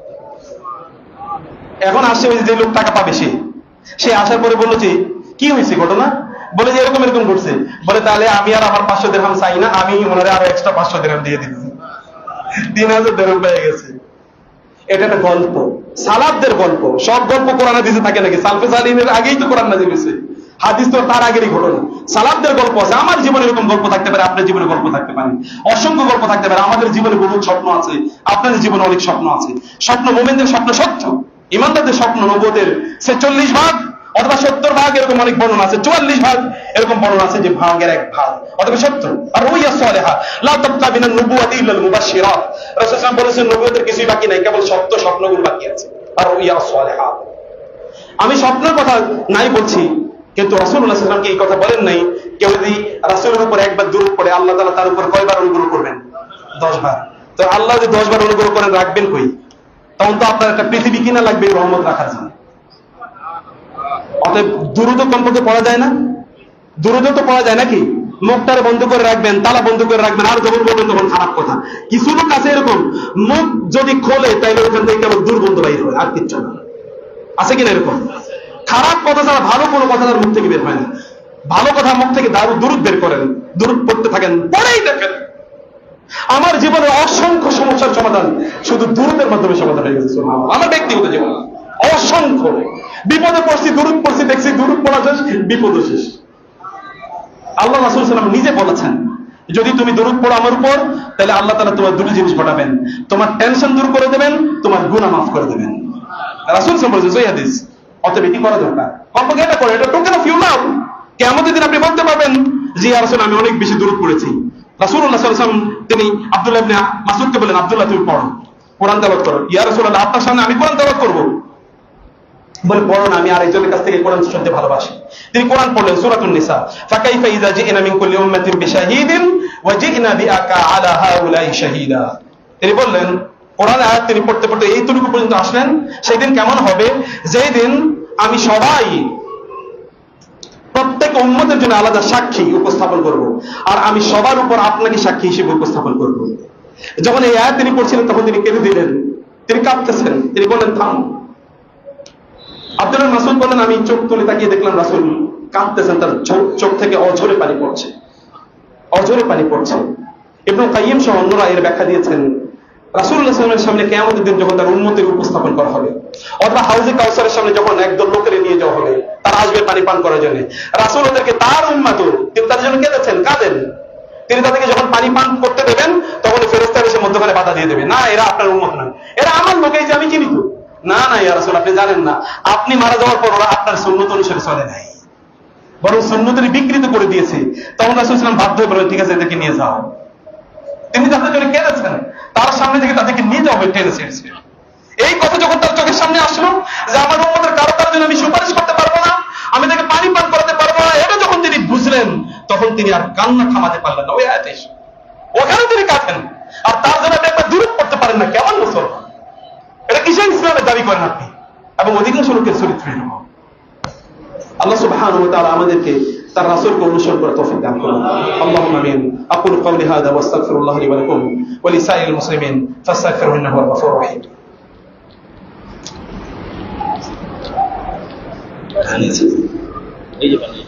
এখন আসছে ওই যে লোক টাকা পাবে সে সে আসার পরে বললো যে কি হয়েছে ঘটনা? বলে যে এরকম এরকম করছে। বলে তাহলে আমি আর আমার পাঁচশো দিরহাম চাই না, আমি ওনারে আরো এক্সট্রা পাঁচশো দিরহাম দিয়ে দিচ্ছি, তিন হাজার দিরহাম পেয়ে গেছে। এটা একটা গল্প, সালাফদের গল্প। সব গল্প কোরআন হাদিসে থাকে নাকি? সালফে সালিহিনের আগেই তো কোরআন নাযিল হয়েছে, হাদিস তো তার আগেরই ঘটনা। সালাফদের গল্প আছে, আমার জীবনে এরকম গল্প থাকতে পারে, আপনার জীবনে গল্প থাকতে পারে, অসংখ্য গল্প থাকতে পারে। আমাদের জীবনে বহু স্বপ্ন আছে, আপনাদের জীবনে অনেক স্বপ্ন আছে। স্বপ্ন মুমিনদের স্বপ্ন সত্য, ইমানদারদের স্বপ্ন নবুয়তের সে চল্লিশ ভাগ অথবা সত্তর ভাগ এরকম অনেক বর্ণনা আছে, চুয়াল্লিশ ভাগ এরকম বর্ণনা আছে যে ভাগের এক ভাগ অথবা সত্য। আর রুইয়া সালেহা লা তাবকা মিনান নুবুওয়াতি ইল্লা আল মুবাশশিরাত, রাসূল সাল্লাল্লাহু আলাইহি ওয়াসাল্লাম বলেছেন নবুয়তের কিছুই বাকি নাই, কেবল সত্য স্বপ্নগুলো বাকি আছে। আর রুইয়া সালেহা, আমি স্বপ্নের কথা নাই বলছি, কিন্তু রাসূলুল্লাহ সাল্লাল্লাহু আলাইহি ওয়াসাল্লাম কি এই কথা বলেন নাই কেউ যদি রাসূলের উপর একবার দুরূদ পড়ে আল্লাহ তাআলা তার উপর কয়বার অনুগ্রহ করবেন? দশ বার। তো আল্লাহ যদি দশ বার অনুগ্রহ করেন রাখবেন কই? তখন তো আপনার একটা পৃথিবী কিনা লাগবে রহমত রাখার জন্য। অতএব দুরূদ কমপক্ষে পড়া যায় না? দুরূদ তো পড়া যায় নাকি? মুখটারে বন্ধ করে রাখবেন, তালা বন্ধ করে রাখবেন, আর যখন বলবেন তখন খারাপ কথা। কিছু লোক আছে এরকম, মুখ যদি খোলে তাইলে ওখান থেকে কেবল দুর্গন্ধ বাইর হয়, আর কিচ্ছু না। আছে কিনা এরকম? খারাপ কথা ছাড়া ভালো কোনো কথা তার মুখ থেকে বের হয় না। ভালো কথা মুখ থেকে দারু দুরূদ বের করেন, দুরূদ পড়তে থাকেন, পড়েই দেখেন। আমার জীবনে অসংখ্য সমস্যার সমাধান শুধু দুরূদের মাধ্যমে সমাধান হয়ে গেছে। আমার ব্যক্তিগত জীবন অসংখ্য বিপদে পড়ছি, দুরূদ পড়ছি, দেখছি দুরূদ পড়া শেষ, বিপদ শেষ। আল্লাহ রাসূল সাল্লাল্লাহু আলাইহি ওয়াসাল্লাম নিজে বলেছেন যদি তুমি দুরূদ পড়ো আমার উপর, তাহলে আল্লাহ তাআলা তোমার দুটো জিনিস ঘটাবেন, তোমার টেনশন দূর করে দেবেন, তোমার গুনাহ মাফ করে দেবেন। রাসূল সাল্লাল্লাহু আলাইহি ওয়াসাল্লাম বলেছেন, এই হাদিস। অতএব এটি করা দরকার। কমপক্ষে এটা করে, এটা টোকেন অফ ইউ নাও। কিয়ামতের দিন আপনি বলতে পারবেন জি ইয়া রাসূল আমি অনেক বেশি দুরূদ পড়েছি। রাসূলুল্লাহ সাল্লাল্লাহু আলাইহি ওয়াসাল্লাম তিনি আব্দুল্লাহ ইবনে মাসউদকে বলেন, আব্দুল্লাহ তুমি পড়ো, কোরআন তেলাওয়াত করো। ইয়া রাসূলুল্লাহ আপনার সামনে আমি কোরআন তেলাওয়াত করব? বলে পড়ো না, আমি আরেকজনের কাছ থেকে কোরআন শুনতে ভালোবাসি। তিনি কোরআন পড়লেন সূরাতুন নিসা, ফাকাইফা ইযা জি'না মিন কুল্লি উম্মাতিন বিশাহিদিন ওয়া জি'না বিআকা আলা হাউলাই শাহীদা। তিনি বললেন কোরআন আয়াত তিনি পড়তে পড়তে এইটুকু পর্যন্ত আসলেন, সেই দিন কেমন হবে যেই দিন আমি সবাই প্রত্যেক উম্মতের জন্য আলাদা সাক্ষী উপস্থাপন করব, আর আমি সবার উপর আপনাকে সাক্ষী হিসেবে উপস্থাপন করব। যখন এই আয়াত তিনি পড়ছিলেন তখন তিনি কেঁদে দিলেন, তিনি কাঁদতেছেন। তিনি বললেন থাম। আব্দুল্লাহ মাসউদ বলেন আমি চোখ তুলে তাকিয়ে দেখলাম রাসূল কাঁদতেছেন, তার চোখ থেকে অঝরে পানি পড়ছে, অঝরে পানি পড়ছে। ইবনে কাইয়িম সহ অন্যরা এর ব্যাখ্যা দিয়েছেন রাসূলুল্লাহ সাল্লাল্লাহু আলাইহি ওয়াসাল্লামের সামনে কিয়ামতের দিন যখন তার উম্মতের উপস্থাপন করা হবে, অথবা হাউজে কাউসারের সামনে যখন একদল লোকের নিয়ে যাওয়া হবে, তারা আসবে পানি পান করার জন্য। রাসূল ওদেরকে তার উম্মত তিনি তাদের জন্য কেঁদেছেন, কাঁদেন। তিনি তাদেরকে যখন পানি পান করতে দেবেন তখন ফেরেশতারা এসে মধ্যখানে বাধা দিয়ে দেবে, না এরা আপনার উম্মত নয়, এরা আমার লোক, এই যে আমি চিনি তো। না না ইয়া রাসূল আপনি জানেন না, আপনি মারা যাওয়ার পর ওরা আপনার সুন্নত অনুসারে চলে নাই, বরং সুন্নতের বিকৃত করে দিয়েছে। তখন রাসূল সাল্লাল্লাহু আলাইহি ওয়াসাল্লাম বাধ্য হয়ে বলেন ঠিক আছে এদেরকে নিয়ে যাও। তিনি যাদের জন্য কেঁদেছেন তার সামনে থেকে তাদেরকে নিয়ে যাওয়া হবে টেনে ছেড়েছে। এই কথা যখন তার চোখের সামনে আসলো যে আমার উম্মতের কারো কারো জন্য আমি সুপারিশ করতে পারবো না, আমি তাকে পানি পান করাতে পারবো না, এটা যখন তিনি বুঝলেন তখন তিনি আর কান্না থামাতে পারলেন না। ওই আয়াতে ওখানে তিনি কাঁদেন, আর তার জন্য আপনি একবার দুরূদ পড়তে পারেন না, কেমন মুসলমান? এটা কিসের ইসলামের দাবি করেন আপনি? এবং অধিকাংশ লোকের চরিত্র এরকম। আল্লাহ সুবহানাহু ওয়া তাআলা আমাদেরকে তার রাসূলকে অনুসরণ করার তৌফিক দান করুন। আল্লাহুম্মা আমিন। আকুলু কাওলি হাযা ওয়া আস্তাগফিরুল্লাহ লি ওয়া লাকুম ওয়া লিসাইরিল মুসলিমিন ফাস্তাগফিরুহু ইন্নাহু হুয়াল গফুরুর রহিম। এই যে পানি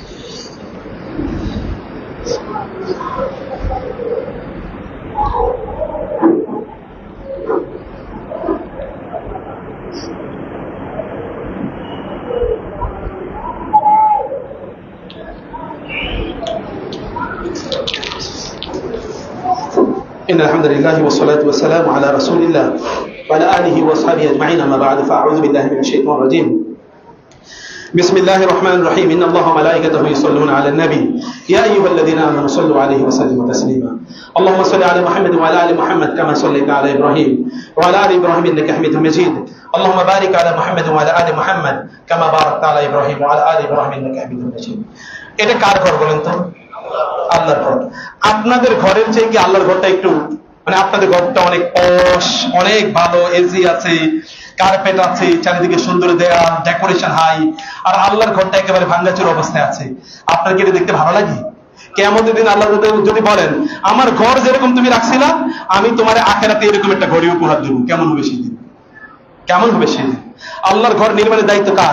إن الحمد لله والصلاة والسلام على رسول الله وعلى آله وأصحابه أجمعين أما بعد فأعوذ بالله من الشيطان الرجيم بسم الله الرحمن الرحيم إن الله وملائكته يصلون على النبي يا أيها الذين آمنوا صلوا عليه وسلموا تسليما اللهم صل على محمد وعلى آل محمد كما صليت على إبراهيم وعلى آل إبراهيم إنك حميد مجيد اللهم بارك على محمد وعلى آل محمد كما باركت على إبراهيم وعلى آل إبراهيم إنك حميد مجيد। এটা কার ঘর বলেন তো? আল্লাহর ঘর। আপনাদের ঘরের চেয়ে কি আল্লাহর ঘরটা একটু মানে আপনাদের ঘরটা অনেক পশ, অনেক ভালো, এসি আছে, কার্পেট আছে, চারিদিকে সুন্দর দেয়াল, ডেকোরেশন হাই, আর আল্লাহর ঘরটা একেবারে ভাঙ্গাচুর অবস্থায় আছে। আপনার কি এটা দেখতে ভালো লাগে? কিয়ামতের দিন আল্লাহ যদি বলেন আমার ঘর যেরকম তুমি রাখছিলা আমি তোমার আখিরাতে এরকম একটা ঘড়ি উপহার দেব, কেমন হবে সেই দিন? কেমন হবে সেই দিন? আল্লাহর ঘর নির্মাণের দায়িত্ব কার?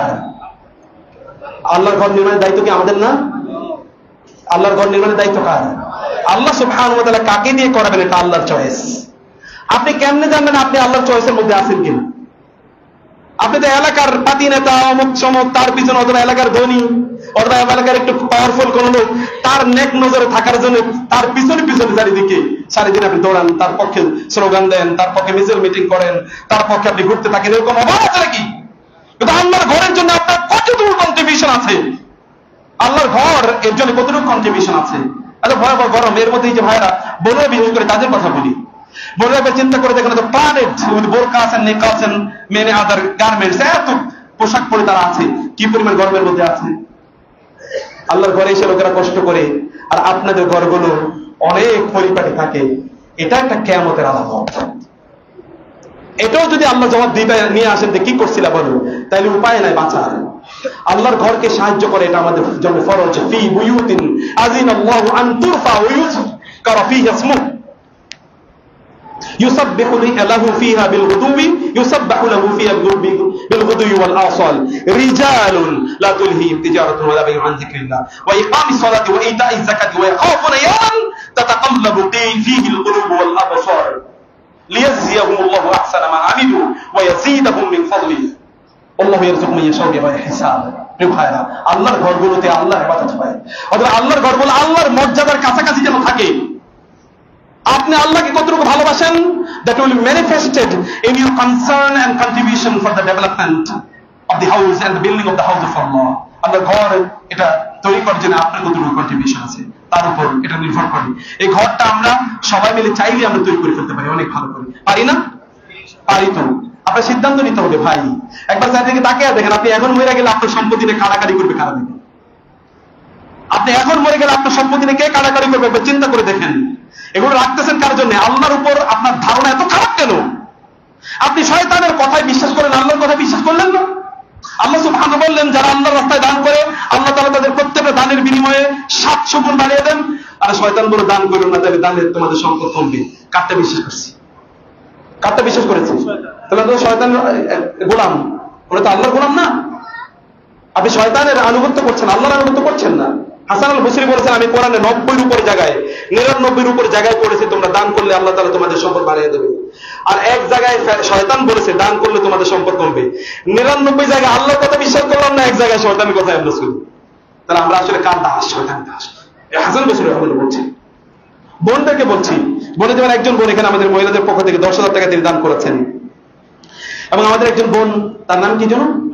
আল্লাহর ঘর নির্মাণের দায়িত্ব কি আমাদের না? আল্লাহর ঘর নির্মাণের দায়িত্ব কার? আল্লাহ সুবহানাহু ওয়া তাআলা কাকে দিয়ে করাবেন এটা আল্লাহর চয়েস। আপনি কেমনে জানবেন আপনি আল্লাহর চয়েসের মধ্যে আছেন কিনা? আপনি তো এলাকার পাতি নেতা, অমুক চমক, তার পিছনে অথবা এলাকার ধনী অথবা এলাকার একটু পাওয়ারফুল কোন লোক, তার নেক নজরে থাকার জন্য তার পিছনে পিছনে চারিদিকে সারাদিন আপনি দৌড়ান, তার পক্ষে স্লোগান দেন, তার পক্ষে মিছিল মিটিং করেন, তার পক্ষে আপনি ঘুরতে থাকেন, এরকম অভাব আছে নাকি? কিন্তু আল্লাহর ঘরের জন্য আপনার কতটুকু কন্ট্রিবিউশন আছে? আল্লাহর ঘর এর জন্য কতটুকু কন্ট্রিবিউশন আছে? এত ভয়াবহ গরম, এর মধ্যে যে ভাইরা বোনেরা বিশেষ করে কাজের কথা বলি, বোনেরা চিন্তা করে দেখেন তো planet with burqas and niqabs and many other garments, এত পোশাক পরে তারা আছে, কি পরিমাণ গরমের মধ্যে আছে। আল্লাহর ঘরে এসে লোকেরা কষ্ট করে, আর আপনাদের ঘরগুলো অনেক পরিপাটি থাকে। এটা একটা কিয়ামতের আলামত। এটাও যদি আল্লাহ জবাব দিতে নিয়ে আসেন যে কি করছিলা বলো, তাইলে উপায় নাই বাঁচার। আল্লাহর ঘরকে সাহায্য করে এটা আমাদের জন্য ফরজ। ফি বুয়ুতিন আযিনাল্লাহু আন তুরফা ওয়া ইউযকারা ফীহা ইসমুহু ইউসাব্বিহু লাহু ফীহা বিল গুদুবি ইউসাব্বাহু লাহু ফীহা বিল গুদুবি ওয়াল আসাল রিজালুন লা তুলহিহিম তিজারাতুন ওয়া লা বাইউন আন যিকরিল্লাহ ওয়া ইকামিস সালাতি ওয়া ইতাইজ যাকাতি ওয়া ইয়াখাফুনা ইয়াওমান তাতাকাল্লাবু ফীহি আল কুলুব ওয়াল আবসার লিয়াজজিয়াহুমুল্লাহু আহসানা মা আমিলু ওয়া ইয়াযীদাহুম মিন ফাদলিহি আল্লাহু ইয়ারযুকু মান ইয়াশাউ বিগয়রি হিসাব। প্রিয় ভাইরা, আল্লাহর ঘরগুলোতে আল্লাহর ইবাদত হয়, অথবা আল্লাহর ঘরগুলো আল্লাহর মর্যাদার কাছাকাছি যেন থাকে। আপনি আল্লাহকে কতটুকু ভালোবাসেন, that will be manifested in your concern and contribution for the development of the house and the building of the house of Allah. আল্লাহর ঘর এটা তৈরি করার জন্য আপনার কতটুকু কন্ট্রিবিউশন আছে তার উপর এটা নির্ভর করে। এই ঘরটা আমরা সবাই মিলে চাইলে আমরা তৈরি করে ফেলতে পারি, অনেক ভালো করে। পারি না? পারি তো। আপনার সিদ্ধান্ত নিতে হবে ভাই। একবার চারিদিকে তাকিয়ে দেখেন, আপনি এখন মরে গেলে আপনার সম্পত্তি নিয়ে কাড়াকাড়ি করবে কারা দিবে? আপনি এখন মরে গেলে আপনার সম্পত্তি নিয়ে কে কাড়াকাড়ি করবে? একবার চিন্তা করে দেখেন। এগুলো রাখতেছেন কার জন্য? আল্লাহর উপর আপনার ধারণা এত খারাপ কেন? আপনি শয়তানের কথায় বিশ্বাস করেন, আল্লাহর কথা বিশ্বাস করলেন না? আল্লাহ সুবহানাহু বললেন যারা আল্লাহর রাস্তায় দান করে আল্লাহ তাআলা তাদের প্রত্যেকটা দানের বিনিময়ে সাতশো গুণ বাড়িয়ে দেন। আর শয়তান বলে দান করো না, তাহলে দানের তোমাদের সম্পদ কমবে। কারটা বিশ্বাস করছি? কারটা বিশ্বাস করেছি? তাহলে তো শয়তান গোলাম, ওরা তো আল্লাহর গোলাম না। আপনি শয়তানের আনুগত্য করছেন, আল্লাহর আনুগত্য করছেন না। হাসান আল বসরি বলেছেন আমি কোরআনে নব্বই উপর জায়গায় নিরানব্বই উপর জায়গায় পড়েছি তোমরা দান করলে আল্লাহ তাআলা তোমাদের সম্পদ বাড়িয়ে দেবে। আর এক জায়গায় শয়তান বলেছে দান করলে তোমাদের সম্পদ কমবে। নিরানব্বই জায়গায় আল্লাহর কথা বিশ্বাস করলাম না, এক জায়গায় শয়তানের কথা আমরা শুনি। তাহলে আমরা আসলে কার দাস? শয়তানের দাস। হাসান বসরি রহমাতুল্লাহ বলছি, বোনদেরকে বলছি, বোনে যেমন একজন বোন এখানে আমাদের মহিলাদের পক্ষ থেকে দশ হাজার টাকা তিনি দান করেছেন, এবং আমাদের একজন বোন তার নাম কি জানো?